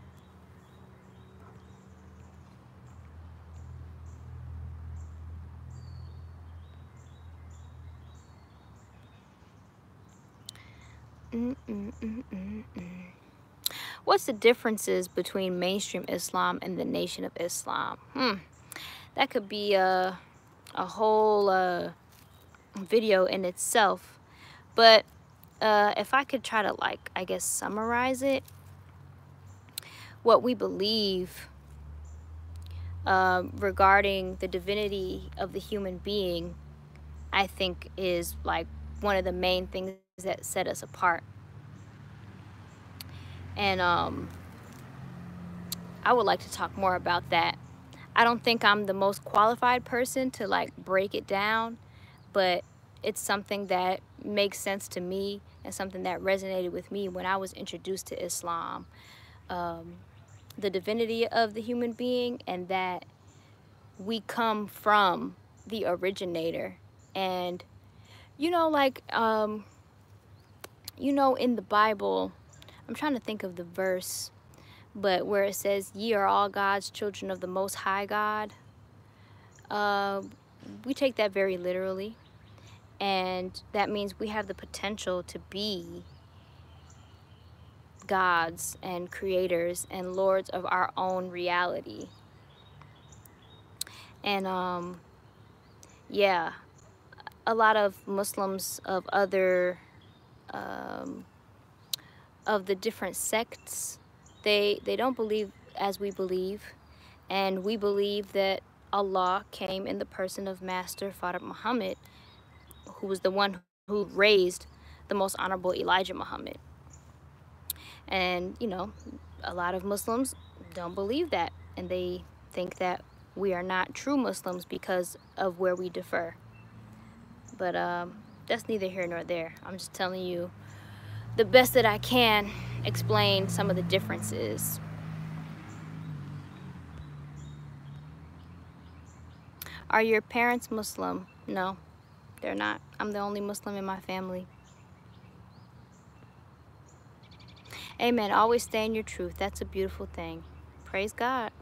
Speaker 1: What's the differences between mainstream Islam and the Nation of Islam? That could be a whole video in itself. But if I could try to, like, I guess, summarize it, what we believe regarding the divinity of the human being, I think is like one of the main things that set us apart. And I would like to talk more about that. I don't think I'm the most qualified person to like break it down, but it's something that makes sense to me and something that resonated with me when I was introduced to Islam. The divinity of the human being, and that we come from the originator. And you know, like you know, in the Bible, I'm trying to think of the verse, but where it says, ye are all God's children of the Most High God, we take that very literally. And that means we have the potential to be gods and creators and lords of our own reality. And yeah, a lot of Muslims of other of the different sects, they don't believe as we believe. And we believe that Allah came in the person of Master Prophet Muhammad, who was the one who raised the most honorable Elijah Muhammad. And you know, a lot of Muslims don't believe that, and they think that we are not true Muslims because of where we differ. But that's neither here nor there. I'm just telling you the best that I can explain some of the differences. Are your parents Muslim? No, they're not. I'm the only Muslim in my family. Amen. Always stay in your truth. That's a beautiful thing. Praise God.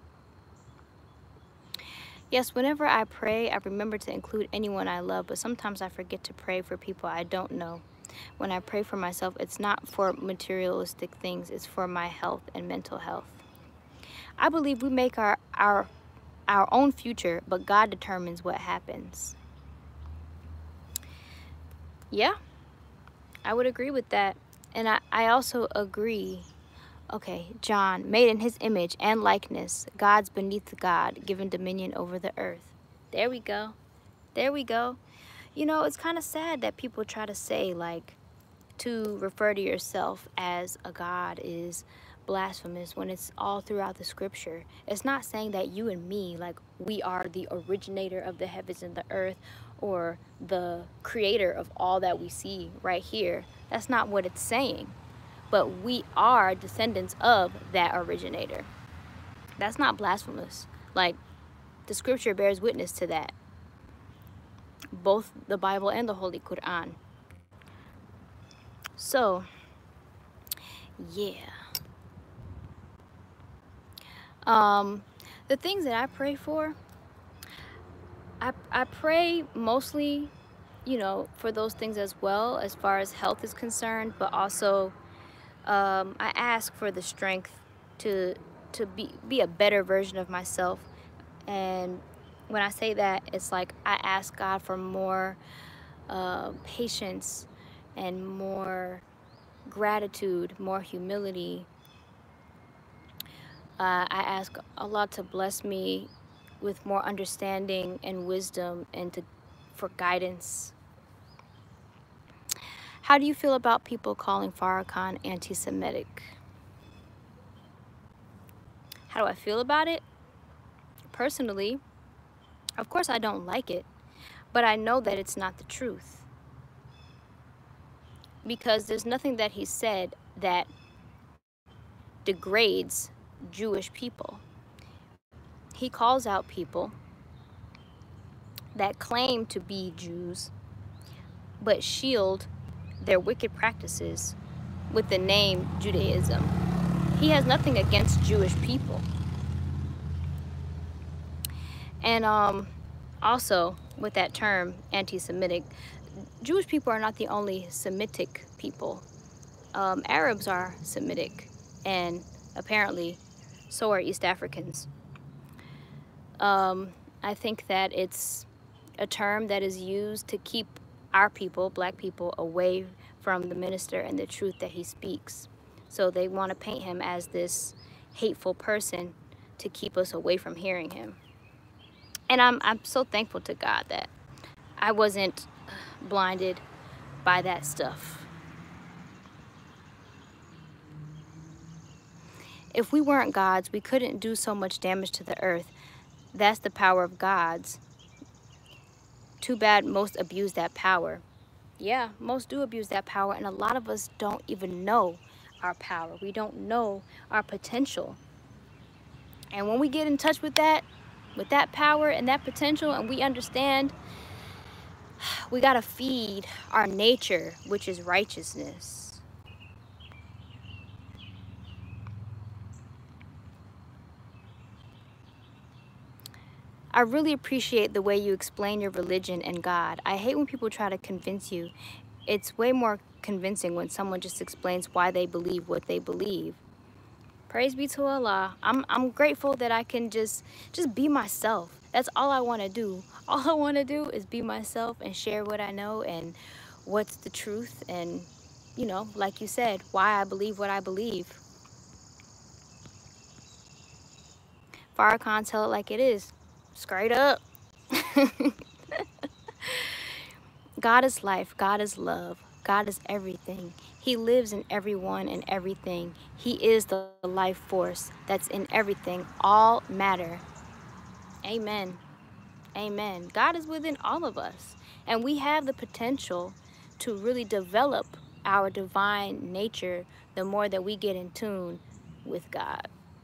Speaker 1: Yes, whenever I pray, I remember to include anyone I love, but sometimes I forget to pray for people I don't know. When I pray for myself, it's not for materialistic things. It's for my health and mental health. I believe we make our own future, but God determines what happens. Yeah, I would agree with that. And I also agree. Okay, John, made in his image and likeness, God's beneath God, given dominion over the earth. There we go. There we go. You know, it's kind of sad that people try to say, like, to refer to yourself as a God is blasphemous when it's all throughout the scripture. It's not saying that you and me, like, we are the originator of the heavens and the earth, or the creator of all that we see right here. That's not what it's saying. But we are descendants of that originator. That's not blasphemous. Like, the scripture bears witness to that. Both the Bible and the Holy Quran. So, yeah. The things that I pray for, I pray mostly, you know, for those things as well, as far as health is concerned, but also I ask for the strength to be a better version of myself. And when I say that, it's like I ask God for more patience and more gratitude, more humility. I ask Allah to bless me with more understanding and wisdom, and for guidance. How do you feel about people calling Farrakhan anti-Semitic? How do I feel about it? Personally, of course I don't like it, but I know that it's not the truth. Because there's nothing that he said that degrades Jewish people. He calls out people that claim to be Jews, but shield their wicked practices with the name Judaism. He has nothing against Jewish people. And also, with that term, anti-Semitic, Jewish people are not the only Semitic people. Arabs are Semitic, and apparently so are East Africans. I think that it's a term that is used to keep our people, black people, away from the minister and the truth that he speaks. So they want to paint him as this hateful person to keep us away from hearing him. And I'm so thankful to God that I wasn't blinded by that stuff. If we weren't gods, we couldn't do so much damage to the earth. That's the power of gods. Too bad most abuse that power. Yeah, most do abuse that power, and a lot of us don't even know our power. We don't know our potential. And when we get in touch with that power and that potential, and we understand we gotta feed our nature, which is righteousness. I really appreciate the way you explain your religion and God. I hate when people try to convince you. It's way more convincing when someone just explains why they believe what they believe. Praise be to Allah. I'm grateful that I can just be myself. That's all I want to do. All I want to do is be myself and share what I know and what's the truth, and, you know, like you said, why I believe what I believe. Farrakhan, tell it like it is. Straight up. God is life. God is love. God is everything. He lives in everyone and everything. He is the life force that's in everything, all matter. Amen. Amen. God is within all of us, and we have the potential to really develop our divine nature the more that we get in tune with God.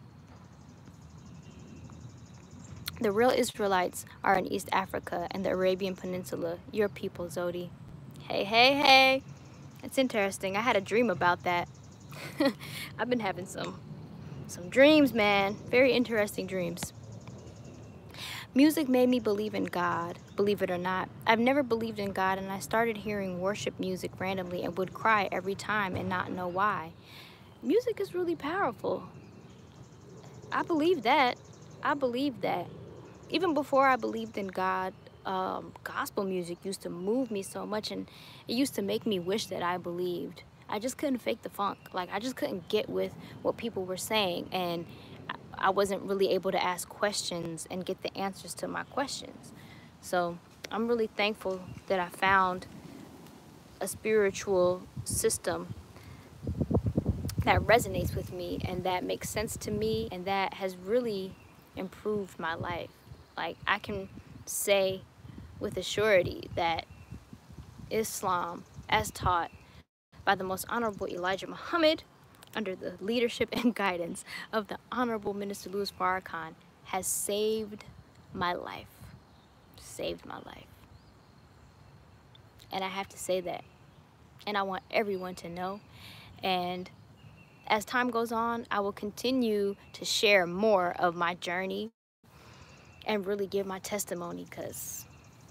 Speaker 1: The real Israelites are in East Africa and the Arabian Peninsula. Your people, Zewdy. Hey, hey, hey. It's interesting. I had a dream about that. I've been having some dreams, man. Very interesting dreams. Music made me believe in God, believe it or not. I've never believed in God, and I started hearing worship music randomly and would cry every time and not know why. Music is really powerful. I believe that. I believe that. Even before I believed in God, gospel music used to move me so much, and it used to make me wish that I believed. I just couldn't fake the funk. Like, I just couldn't get with what people were saying, and I wasn't really able to ask questions and get the answers to my questions. So I'm really thankful that I found a spiritual system that resonates with me and that makes sense to me and that has really improved my life. Like, I can say with a surety that Islam, as taught by the most honorable Elijah Muhammad, under the leadership and guidance of the Honorable Minister Louis Farrakhan, has saved my life. Saved my life. And I have to say that. And I want everyone to know. And as time goes on, I will continue to share more of my journey and really give my testimony, because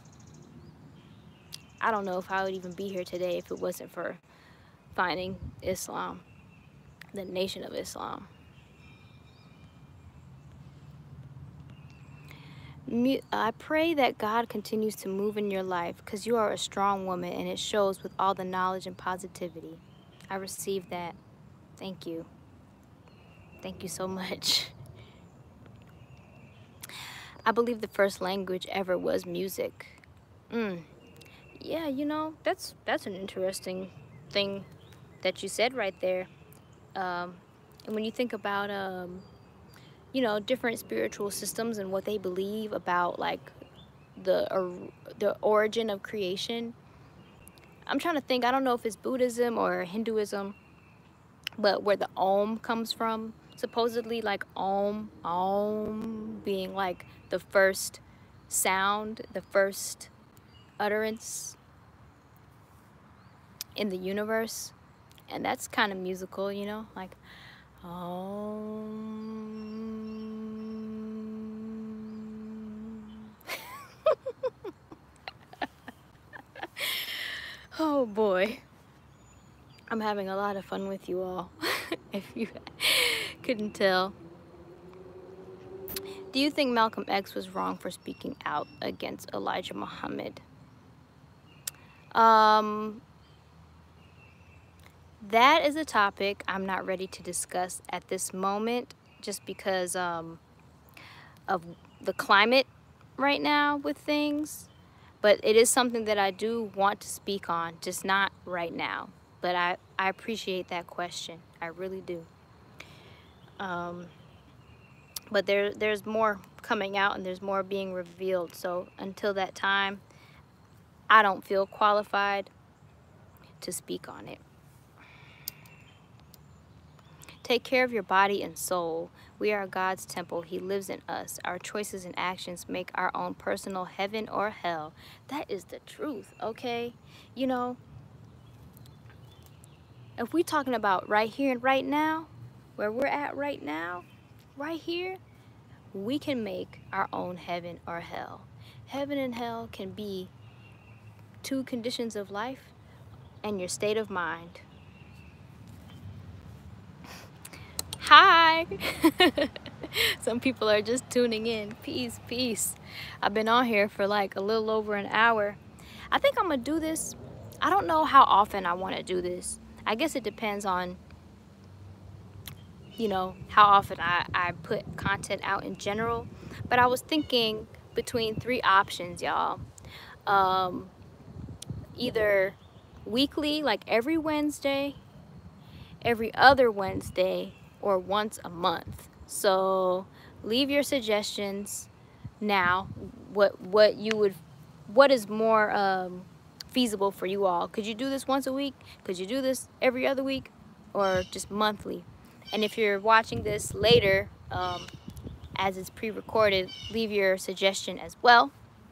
Speaker 1: I don't know if I would even be here today if it wasn't for finding Islam, the Nation of Islam. I pray that God continues to move in your life, because you are a strong woman and it shows with all the knowledge and positivity. I received that. Thank you. Thank you so much. I believe the first language ever was music. Yeah, you know, that's an interesting thing that you said right there. And when you think about, you know, different spiritual systems and what they believe about, like, the origin of creation, I'm trying to think. I don't know if it's Buddhism or Hinduism, but where the Om comes from, supposedly, like Om being like the first sound, the first utterance in the universe. And that's kind of musical, you know, like Oh boy, I'm having a lot of fun with you all. If you couldn't tell. Do you think Malcolm X was wrong for speaking out against Elijah Muhammad? That is a topic I'm not ready to discuss at this moment, just because of the climate right now with things. But it is something that I do want to speak on, just not right now. But I appreciate that question. I really do. But there's more coming out and there's more being revealed. So until that time, I don't feel qualified to speak on it. Take care of your body and soul. We are God's temple. He lives in us. Our choices and actions make our own personal heaven or hell. That is the truth, okay? You know, if we're talking about right here and right now, where we're at right now, right here, we can make our own heaven or hell. Heaven and hell can be two conditions of life and your state of mind. Hi! Some people are just tuning in. Peace, peace. I've been on here for like a little over an hour. I think I'm gonna do this. I don't know how often I want to do this. I guess it depends on, you know, how often I put content out in general. But I was thinking between three options, y'all. Either weekly, like every Wednesday, every other Wednesday, or once a month. So leave your suggestions now. What is more feasible for you all? Could you do this once a week? Could you do this every other week, or just monthly? And if you're watching this later, as it's pre-recorded, leave your suggestion as well.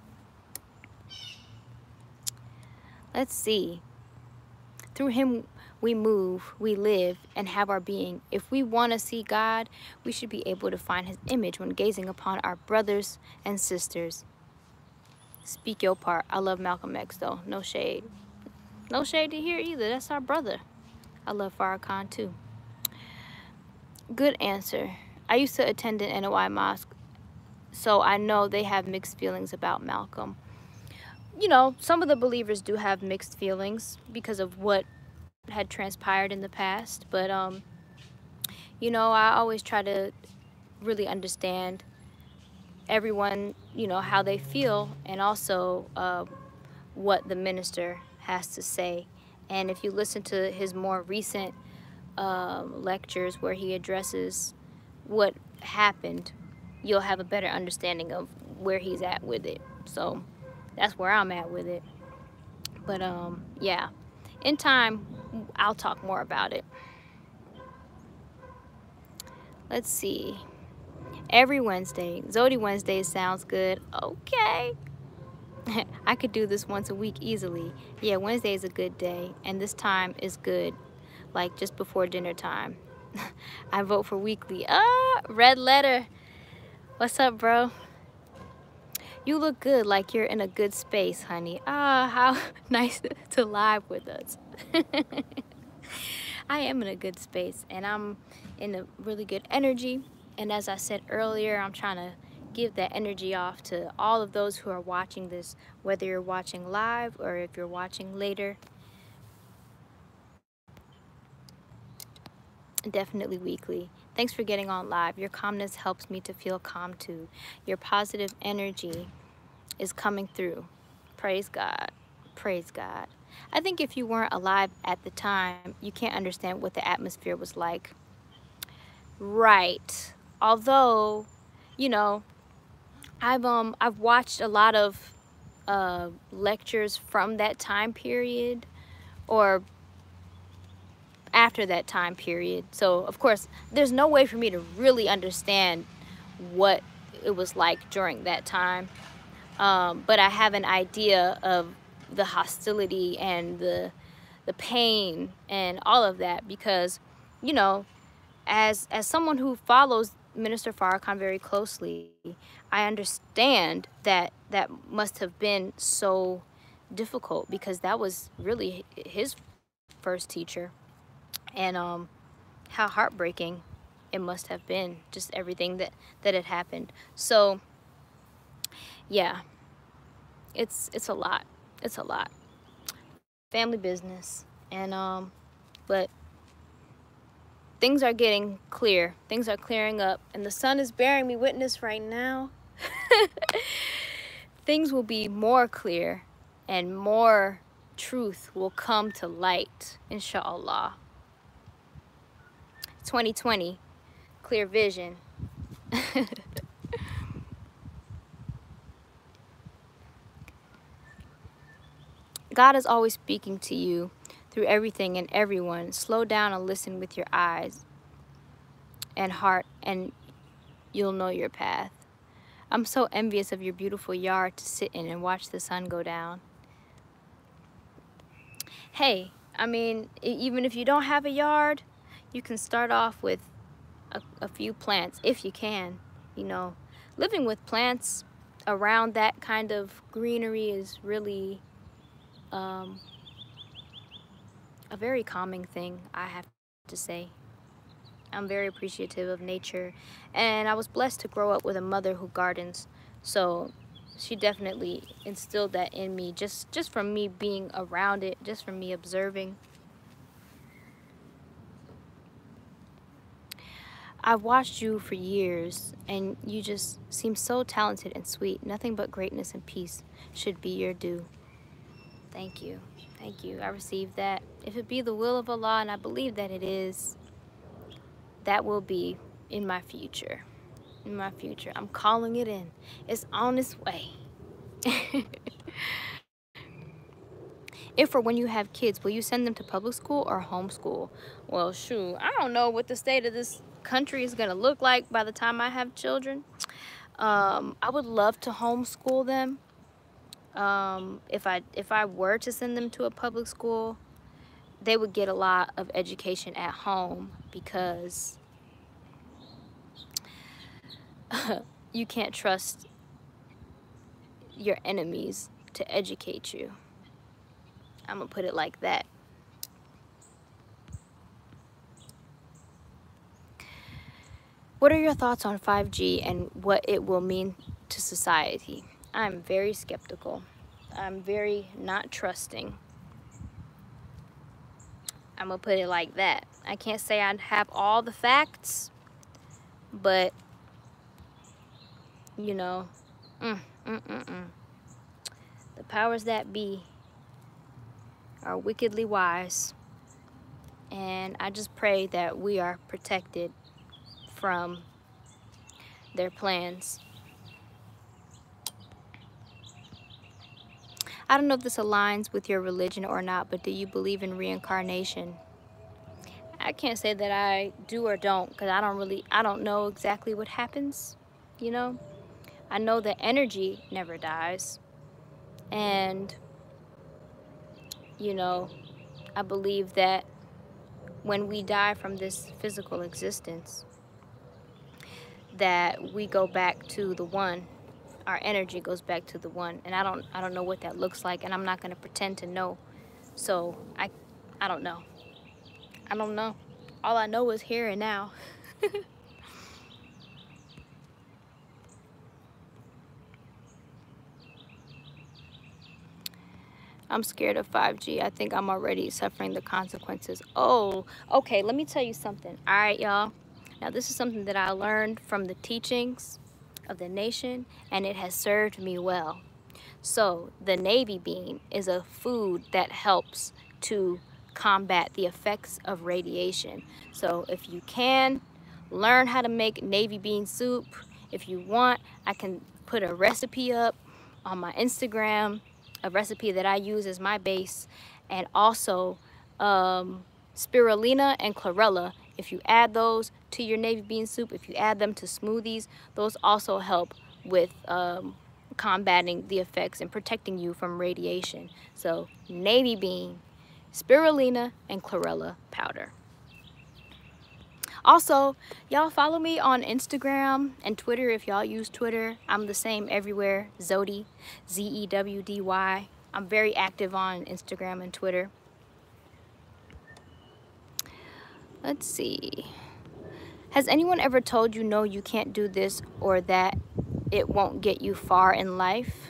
Speaker 1: Let's see. Through him we move, we live, and have our being. If we want to see God, we should be able to find his image when gazing upon our brothers and sisters. Speak your part. I love Malcolm X, though. No shade. No shade to here either. That's our brother. I love Farrakhan, too. Good answer. I used to attend an NOI mosque, so I know they have mixed feelings about Malcolm. You know, some of the believers do have mixed feelings because of what had transpired in the past, but you know, I always try to really understand everyone, you know, how they feel, and also what the minister has to say. And if you listen to his more recent lectures where he addresses what happened, you'll have a better understanding of where he's at with it. So that's where I'm at with it. But yeah, in time, I'll talk more about it. Let's see. Every Wednesday. Zewdy Wednesdays sounds good. Okay. I could do this once a week easily. Yeah, Wednesday is a good day, and this time is good, like just before dinner time. I vote for weekly. Red letter. What's up, bro? You look good, like you're in a good space, honey. How nice to live with us. I am in a good space, and I'm in a really good energy. And as I said earlier, I'm trying to give that energy off to all of those who are watching this, whether you're watching live or if you're watching later. Definitely weekly. Thanks for getting on live. Your calmness helps me to feel calm too. Your positive energy is coming through. Praise God. Praise God. I think if you weren't alive at the time, you can't understand what the atmosphere was like. Right. Although, you know, I've watched a lot of lectures from that time period or after that time period. So, of course, there's no way for me to really understand what it was like during that time. But I have an idea of the hostility and the pain and all of that because, you know, as someone who follows Minister Farrakhan very closely, I understand that that must have been so difficult because that was really his first teacher, and how heartbreaking it must have been, just everything that had happened. So yeah, it's a lot. It's a lot. Family business, and but things are getting clear. Things are clearing up, and the sun is bearing me witness right now. Things will be more clear, and more truth will come to light, inshallah. 2020, clear vision. God is always speaking to you through everything and everyone. Slow down and listen with your eyes and heart, and you'll know your path. I'm so envious of your beautiful yard to sit in and watch the sun go down. Hey, I mean, even if you don't have a yard, you can start off with a few plants, if you can. You know, living with plants around that kind of greenery is really a very calming thing, I have to say. I'm very appreciative of nature, and I was blessed to grow up with a mother who gardens, so she definitely instilled that in me, just from me being around it, just from me observing. I've watched you for years, and you just seem so talented and sweet. Nothing but greatness and peace should be your due. Thank you. Thank you. I received that. If it be the will of Allah, and I believe that it is, that will be in my future. In my future. I'm calling it in. It's on its way. If or when you have kids, will you send them to public school or homeschool? Well, shoot, I don't know what the state of this country is going to look like by the time I have children. I would love to homeschool them. If I were to send them to a public school, they would get a lot of education at home because you can't trust your enemies to educate you. I'm gonna put it like that. What are your thoughts on 5G and what it will mean to society? I'm very skeptical. I'm very not trusting. I'm gonna put it like that. I can't say I have all the facts, but you know, the powers that be are wickedly wise. And I just pray that we are protected from their plans. I don't know if this aligns with your religion or not, but do you believe in reincarnation? I can't say that I do or don't, because I don't know exactly what happens, you know? I know that energy never dies. And, you know, I believe that when we die from this physical existence, that we go back to the one. Our energy goes back to the one. And I don't know what that looks like, and I'm not going to pretend to know. So I don't know. I don't know. All I know is here and now. I'm scared of 5G. I think I'm already suffering the consequences. Oh, okay, let me tell you something. All right, y'all. Now, this is something that I learned from the teachings of the nation, and it has served me well. So, the navy bean is a food that helps to combat the effects of radiation. So, if you can, learn how to make navy bean soup. If you want, I can put a recipe up on my Instagram, a recipe that I use as my base, and also spirulina and chlorella. If you add those to your navy bean soup, if you add them to smoothies, those also help with combating the effects and protecting you from radiation. So navy bean, spirulina, and chlorella powder. Also, y'all follow me on Instagram and Twitter if y'all use Twitter. I'm the same everywhere, Zewdy, Z-E-W-D-Y. I'm very active on Instagram and Twitter. Let's see. Has anyone ever told you, no, you can't do this, or that it won't get you far in life?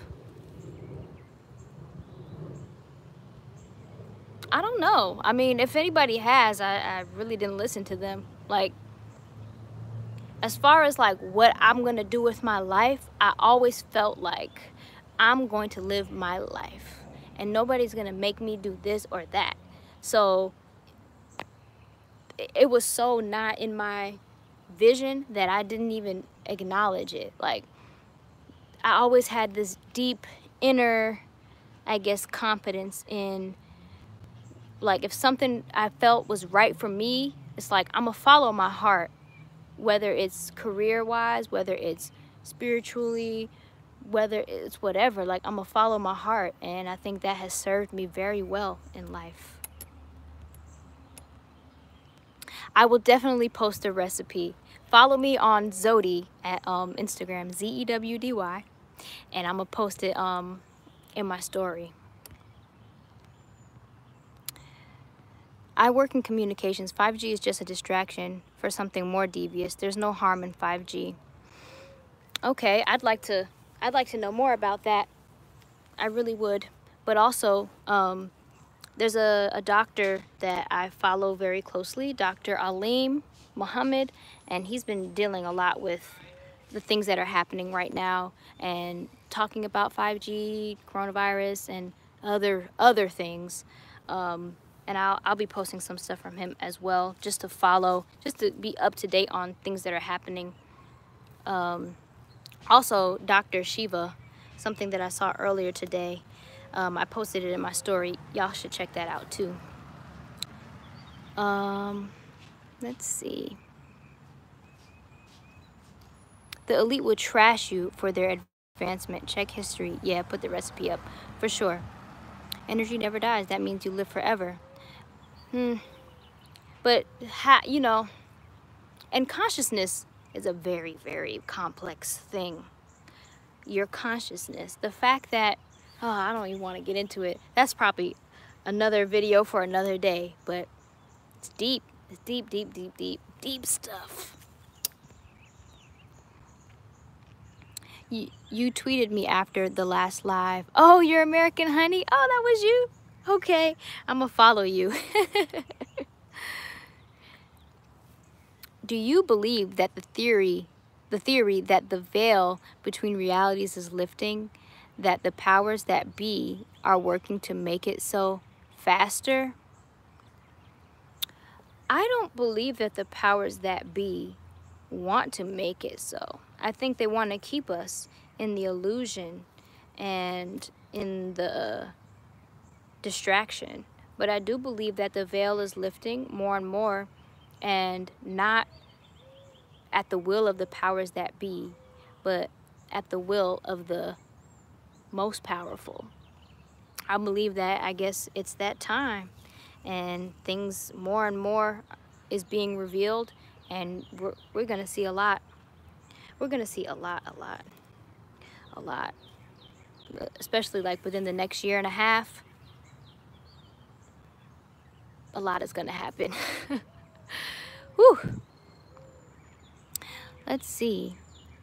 Speaker 1: I don't know. I mean, if anybody has, I really didn't listen to them. Like, as far as like what I'm gonna do with my life, I always felt like I'm going to live my life and nobody's gonna make me do this or that. So it was so not in my vision that I didn't even acknowledge it. Like, I always had this deep inner, I guess, confidence in, like, if something I felt was right for me, it's like I'm gonna follow my heart, whether it's career-wise, whether it's spiritually, whether it's whatever. Like, I'm gonna follow my heart, and I think that has served me very well in life. I will definitely post a recipe. Follow me on Zewdy at Instagram, Z-E-W-D-Y, and I'm gonna post it in my story. I work in communications. 5G is just a distraction for something more devious. There's no harm in 5G. Okay, I'd like to know more about that. I really would. But also, there's a doctor that I follow very closely, Dr. Alim Muhammad, and he's been dealing a lot with the things that are happening right now and talking about 5G, coronavirus, and other things. And I'll be posting some stuff from him as well, just to follow, just to be up to date on things that are happening. Also, Dr. Shiva, something that I saw earlier today. I posted it in my story. Y'all should check that out too. Let's see. The elite will trash you for their advancement. Check history. Yeah, put the recipe up for sure. Energy never dies. That means you live forever. But you know, and consciousness is a very, very complex thing. Your consciousness, the fact that, oh, I don't even want to get into it. That's probably another video for another day, but it's deep. It's deep, deep, deep, deep, deep stuff. You tweeted me after the last live. Oh, you're American Honey? Oh, that was you? Okay, I'm gonna follow you. Do you believe that the theory that the veil between realities is lifting, that the powers that be are working to make it so faster? I don't believe that the powers that be want to make it so. I think they want to keep us in the illusion and in the distraction. But I do believe that the veil is lifting more and more, and not at the will of the powers that be, but at the will of the most powerful. I believe that, I guess it's that time, and things more and more is being revealed, and we're gonna see a lot. We're gonna see a lot, a lot, especially like within the next year and a half. A lot is gonna happen. Whew. Let's see.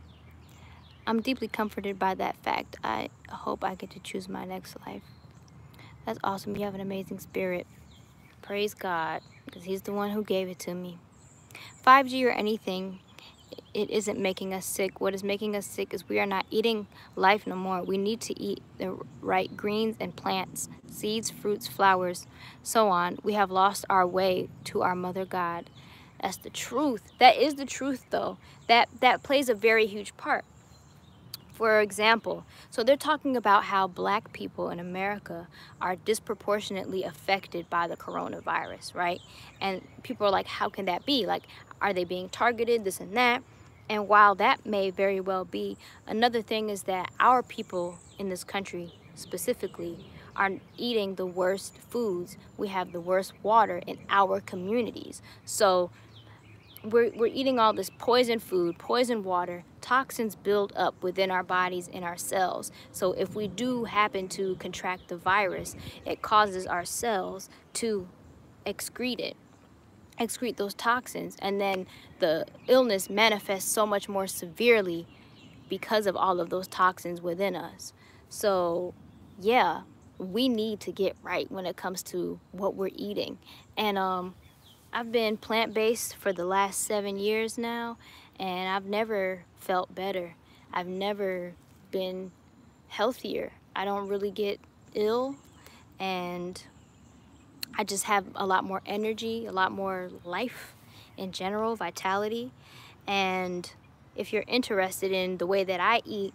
Speaker 1: I'm deeply comforted by that fact. I hope I get to choose my next life. That's awesome. You have an amazing spirit. Praise God, because He's the one who gave it to me. 5G or anything, it isn't making us sick. What is making us sick is we are not eating life no more. We need to eat the right greens and plants, seeds, fruits, flowers, so on. We have lost our way to our Mother God. That's the truth. That is the truth, though. That plays a very huge part. For example, so they're talking about how black people in America are disproportionately affected by the coronavirus, right? And people are like, how can that be? Like, are they being targeted, this and that? And while that may very well be, another thing is that our people in this country specifically are eating the worst foods. We have the worst water in our communities. So we're eating all this poison food, poison water, toxins build up within our bodies and our cells. So if we do happen to contract the virus, it causes our cells to excrete those toxins, and then the illness manifests so much more severely because of all of those toxins within us. So yeah, we need to get right when it comes to what we're eating. And I've been plant-based for the last 7 years now, and I've never felt better. I've never been healthier. I don't really get ill, and I just have a lot more energy, a lot more life in general, vitality. And if you're interested in the way that I eat,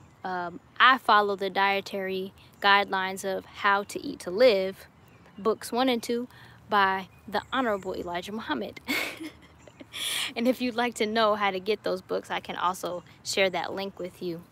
Speaker 1: I follow the dietary guidelines of How to Eat to Live, books 1 and 2 by the Honorable Elijah Muhammad. And if you'd like to know how to get those books, I can also share that link with you.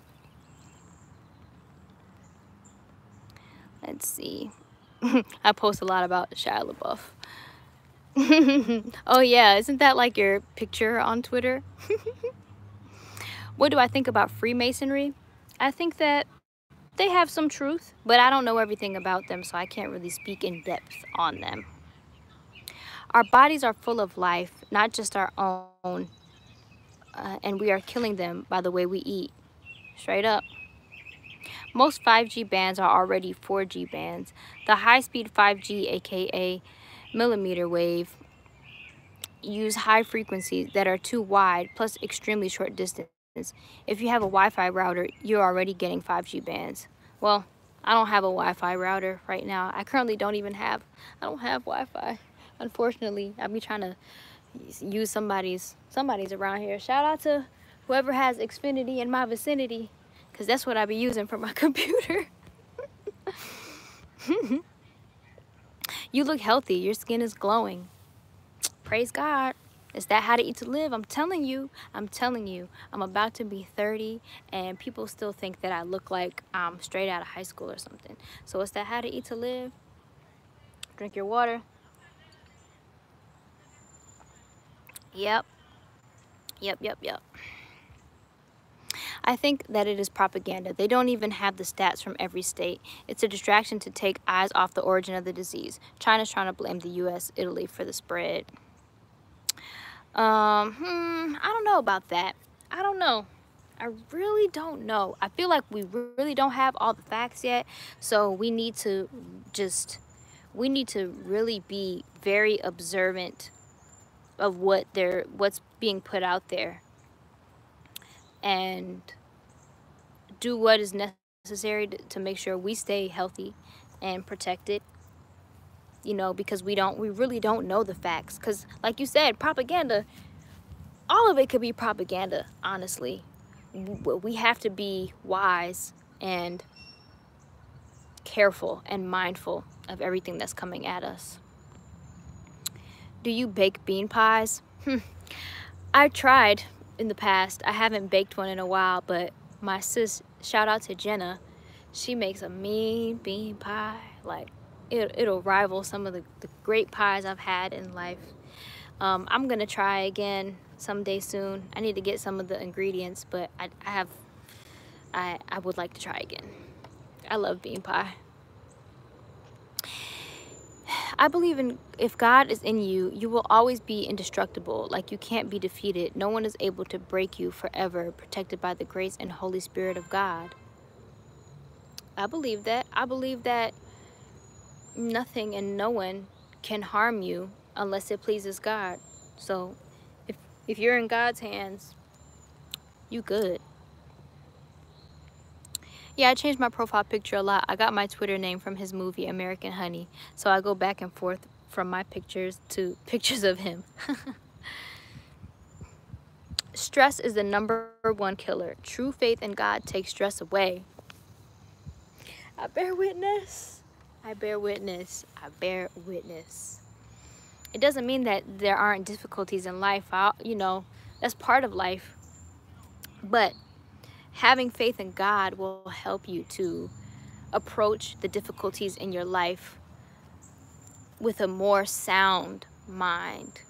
Speaker 1: Let's see. I post a lot about Shia LaBeouf. Oh yeah, isn't that like your picture on Twitter? What do I think about Freemasonry? I think that they have some truth, but I don't know everything about them, so I can't really speak in depth on them. Our bodies are full of life, not just our own, and we are killing them by the way we eat. Straight up. Most 5G bands are already 4G bands. The high-speed 5G, aka millimeter wave, use high frequencies that are too wide, plus extremely short distance. If you have a Wi-Fi router, you're already getting 5G bands. Well, I don't have a Wi-Fi router right now. I currently don't have Wi-Fi. Unfortunately, I'll be trying to use somebody's around here. Shout out to whoever has Xfinity in my vicinity, because that's what I be using for my computer. You look healthy. Your skin is glowing. Praise God. Is that how to eat to live? I'm telling you. I'm about to be 30, and people still think that I look like I'm straight out of high school or something. So is that how to eat to live? Drink your water. Yep. I think that it is propaganda. They don't even have the stats from every state. It's a distraction to take eyes off the origin of the disease. China's trying to blame the US, Italy for the spread. I don't know about that. I don't know. I really don't know. I feel like we really don't have all the facts yet. So we need to really be very observant of what's being put out there, and do what is necessary to make sure we stay healthy and protected. you know, because we really don't know the facts. Because like you said, propaganda, all of it could be propaganda, honestly. We have to be wise and careful and mindful of everything that's coming at us. Do you bake bean pies? I tried in the past. I haven't baked one in a while, but my sis, shout out to Jenna, she makes a mean bean pie. Like, it'll rival some of the great pies I've had in life. I'm gonna try again someday soon. I need to get some of the ingredients, but I would like to try again. I love bean pie. I believe if God is in you, you will always be indestructible. Like, you can't be defeated. No one is able to break you forever, protected by the grace and Holy Spirit of God. I believe that. I believe that nothing and no one can harm you unless it pleases God. So if you're in God's hands, you good. Yeah, I changed my profile picture a lot. I got my Twitter name from his movie American Honey, so I go back and forth from my pictures to pictures of him. Stress is the #1 killer. True faith in God takes stress away. I bear witness. I bear witness. I bear witness. It doesn't mean that there aren't difficulties in life. You know, that's part of life. But having faith in God will help you to approach the difficulties in your life with a more sound mind.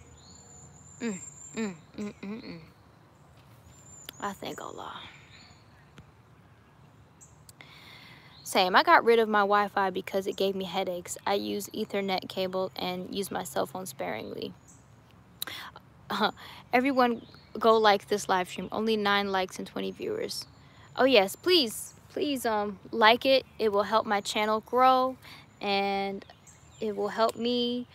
Speaker 1: I thank Allah. Same. I got rid of my Wi-Fi because it gave me headaches. I use Ethernet cable and use my cell phone sparingly. Everyone go like this live stream. Only 9 likes and 20 viewers. Oh yes, please like it. It will help my channel grow, and it will help me.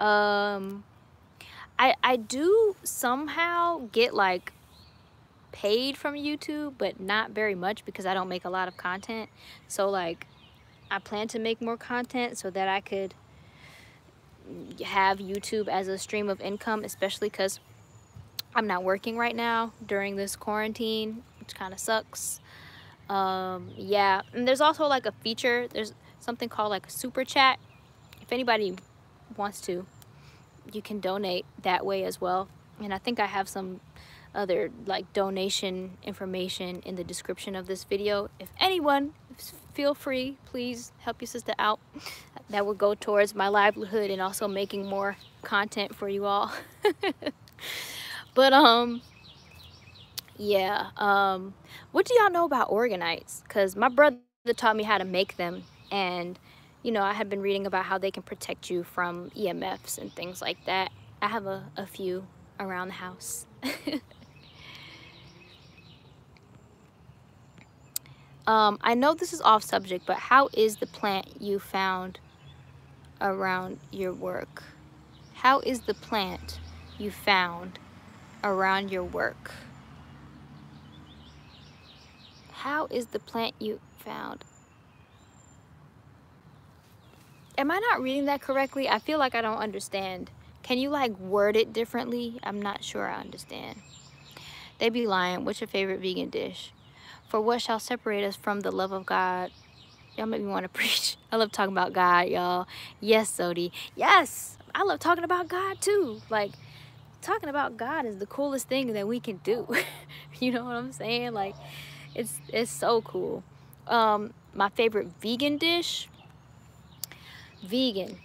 Speaker 1: I do somehow get like paid from YouTube, but not very much because I don't make a lot of content. So like, I plan to make more content so that I could have YouTube as a stream of income, especially because I'm not working right now during this quarantine, which kind of sucks. Yeah, and there's also like a feature, there's something called like a super chat. If anybody wants to, you can donate that way as well. And I think I have some other like donation information in the description of this video. If anyone, feel free, please help your sister out. That would go towards my livelihood and also making more content for you all. But yeah, what do y'all know about organites? Because my brother taught me how to make them, and you know, I have been reading about how they can protect you from EMFs and things like that. I have a few around the house. I know this is off subject, but how is the plant you found around your work? How is the plant you found around your work? How is the plant you found? Am I not reading that correctly? I feel like I don't understand. Can you like word it differently? I'm not sure I understand. They be lying. What's your favorite vegan dish? For what shall separate us from the love of God? Y'all make me want to preach. I love talking about God, y'all. Yes, Zewdy. Yes, I love talking about God too. Like, talking about God is the coolest thing that we can do. You know what I'm saying? Like, it's so cool. My favorite vegan dish? Vegan.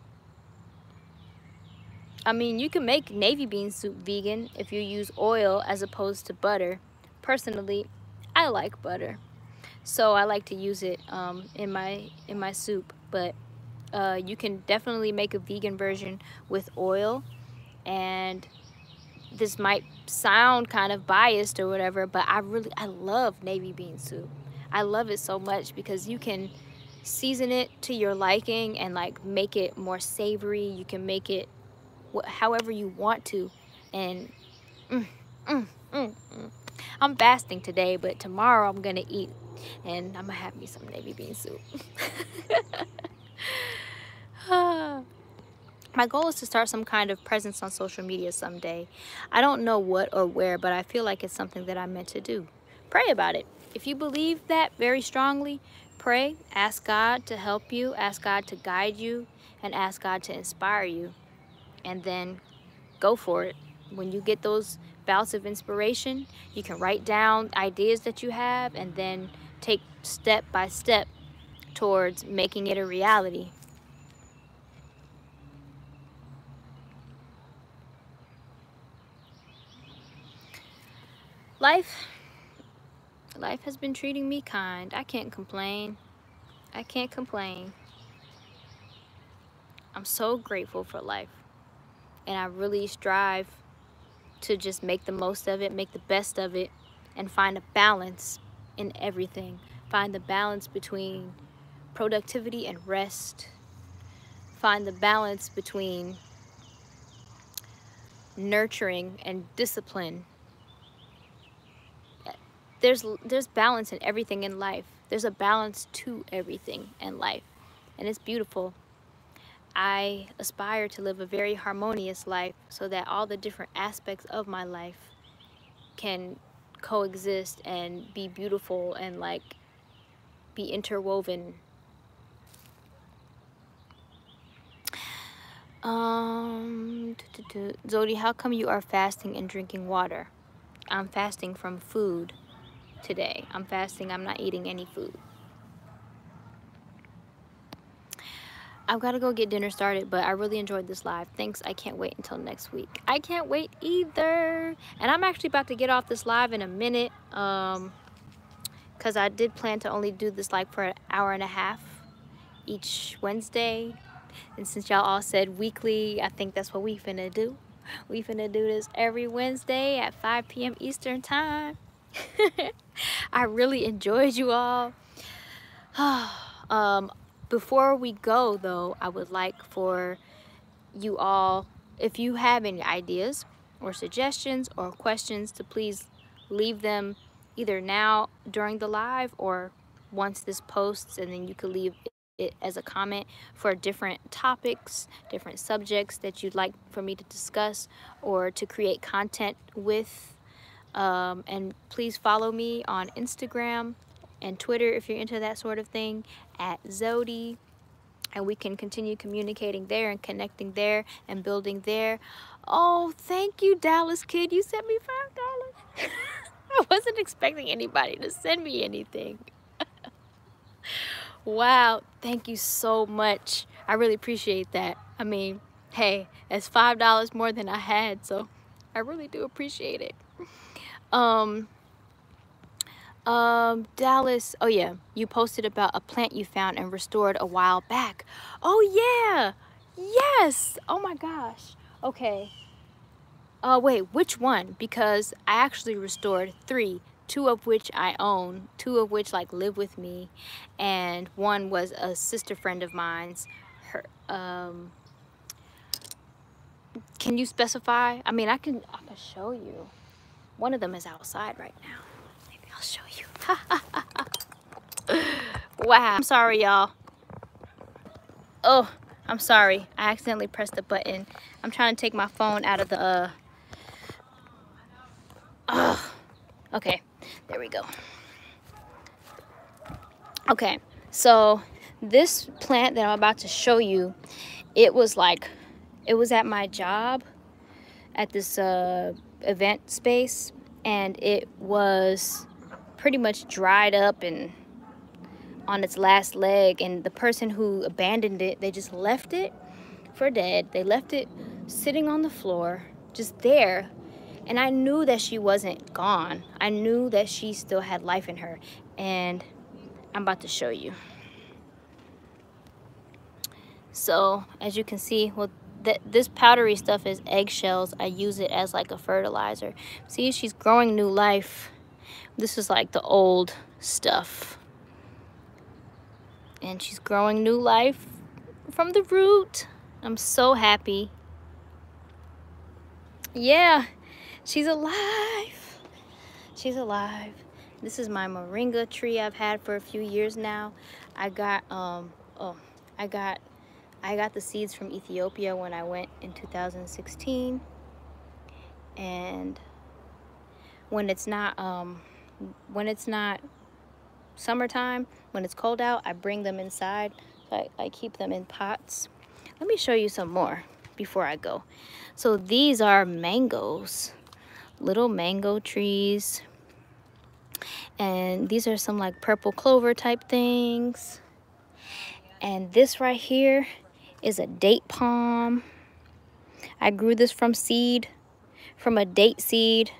Speaker 1: I mean, you can make navy bean soup vegan if you use oil as opposed to butter. Personally, I like butter, so I like to use it in my soup. But you can definitely make a vegan version with oil. And this might sound kind of biased or whatever, but I love navy bean soup. I love it so much because you can season it to your liking and like make it more savory. You can make it however you want to. And I'm fasting today, but tomorrow I'm gonna eat, and I'm gonna have me some navy bean soup. My goal is to start some kind of presence on social media someday. I don't know what or where, but I feel like it's something that I'm meant to do. Pray about it. If you believe that very strongly, pray, ask God to help you, ask God to guide you, and ask God to inspire you. And then go for it. When you get those bouts of inspiration, you can write down ideas that you have and then take step by step towards making it a reality. Life has been treating me kind. I can't complain. I can't complain. I'm so grateful for life. And I really strive to just make the most of it, make the best of it, and find a balance in everything. Find the balance between productivity and rest. Find the balance between nurturing and discipline. There's balance in everything in life. There's a balance to everything in life, and it's beautiful. I aspire to live a very harmonious life so that all the different aspects of my life can coexist and be beautiful and like be interwoven. Zewdy, how come you are fasting and drinking water? I'm fasting from food today. I'm fasting. I'm not eating any food. I've got to go get dinner started, but I really enjoyed this live. Thanks. I can't wait until next week. I can't wait either. And I'm actually about to get off this live in a minute because I did plan to only do this like for an hour and a half each Wednesday. And since y'all all said weekly, I think that's what we finna do. We finna do this every Wednesday at 5 p.m. Eastern time. I really enjoyed you all. Before we go though, I would like for you all, if you have any ideas or suggestions or questions, to please leave them either now during the live or once this posts, and then you could leave it as a comment for different topics, different subjects that you'd like for me to discuss or to create content with. And please follow me on Instagram and Twitter if you're into that sort of thing, at Zewdy, and we can continue communicating there and connecting there and building there. Oh, thank you, Dallas Kid. You sent me $5. I wasn't expecting anybody to send me anything. Wow, thank you so much. I really appreciate that. I mean, hey, that's $5 more than I had, so I really do appreciate it. Dallas, oh yeah, you posted about a plant you found and restored a while back. Oh yeah, yes, oh my gosh. Okay, wait, which one? Because I actually restored 3, 2 of which I own, 2 of which like live with me, and one was a sister friend of mine's. Her, can you specify? I mean, I can show you. One of them is outside right now. Maybe I'll show you. Wow, I'm sorry, y'all. Oh, I'm sorry. I accidentally pressed the button. I'm trying to take my phone out of the, okay, there we go. Okay, so this plant that I'm about to show you, it was at my job at this event space, and it was pretty much dried up and on its last leg, and the person who abandoned it, they just left it for dead. They left it sitting on the floor, just there. And I knew that she wasn't gone. I knew that she still had life in her. And I'm about to show you. So as you can see, well, this powdery stuff is eggshells. I use it as like a fertilizer. See, she's growing new life. This is like the old stuff. And she's growing new life from the root. I'm so happy. Yeah, she's alive. She's alive. This is my moringa tree I've had for a few years now. I got I got the seeds from Ethiopia when I went in 2016, and when it's not summertime, when it's cold out, I bring them inside. So I keep them in pots. Let me show you some more before I go. So these are mangoes, little mango trees, and these are some like purple clover type things. And this right here is a date palm. I grew this from a date seed.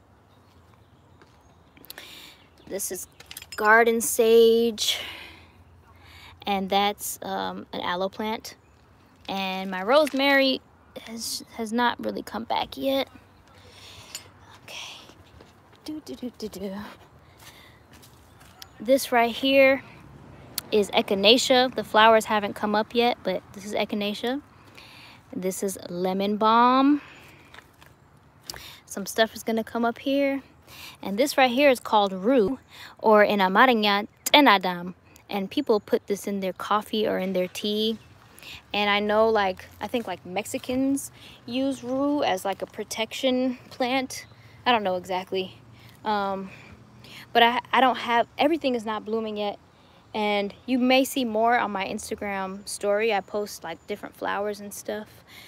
Speaker 1: This is garden sage, and that's an aloe plant. And my rosemary has not really come back yet. Okay. This right here is echinacea. The flowers haven't come up yet, but this is echinacea. This is lemon balm. Some stuff is gonna come up here. And this right here is called rue, or in Amaranya, tenadam. And people put this in their coffee or in their tea. And I know, I think Mexicans use rue as like a protection plant. I don't know exactly. But I don't have, everything is not blooming yet. And you may see more on my Instagram story. I post like different flowers and stuff.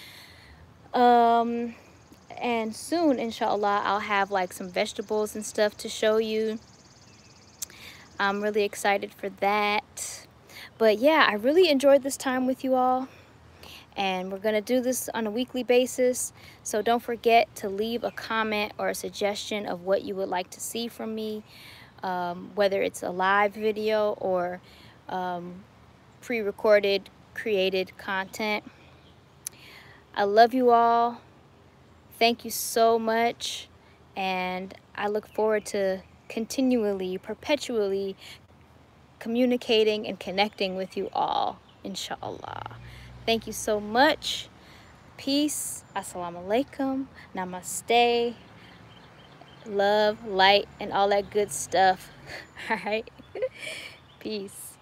Speaker 1: And soon, inshallah, I'll have like some vegetables and stuff to show you. I'm really excited for that. But yeah, I really enjoyed this time with you all. And we're gonna do this on a weekly basis. So don't forget to leave a comment or a suggestion of what you would like to see from me. Whether it's a live video or pre-recorded, created content. I love you all. Thank you so much, and I look forward to continually, perpetually communicating and connecting with you all, inshallah. Thank you so much. Peace. Assalamu alaikum. Namaste. Love, light, and all that good stuff. All right. Peace.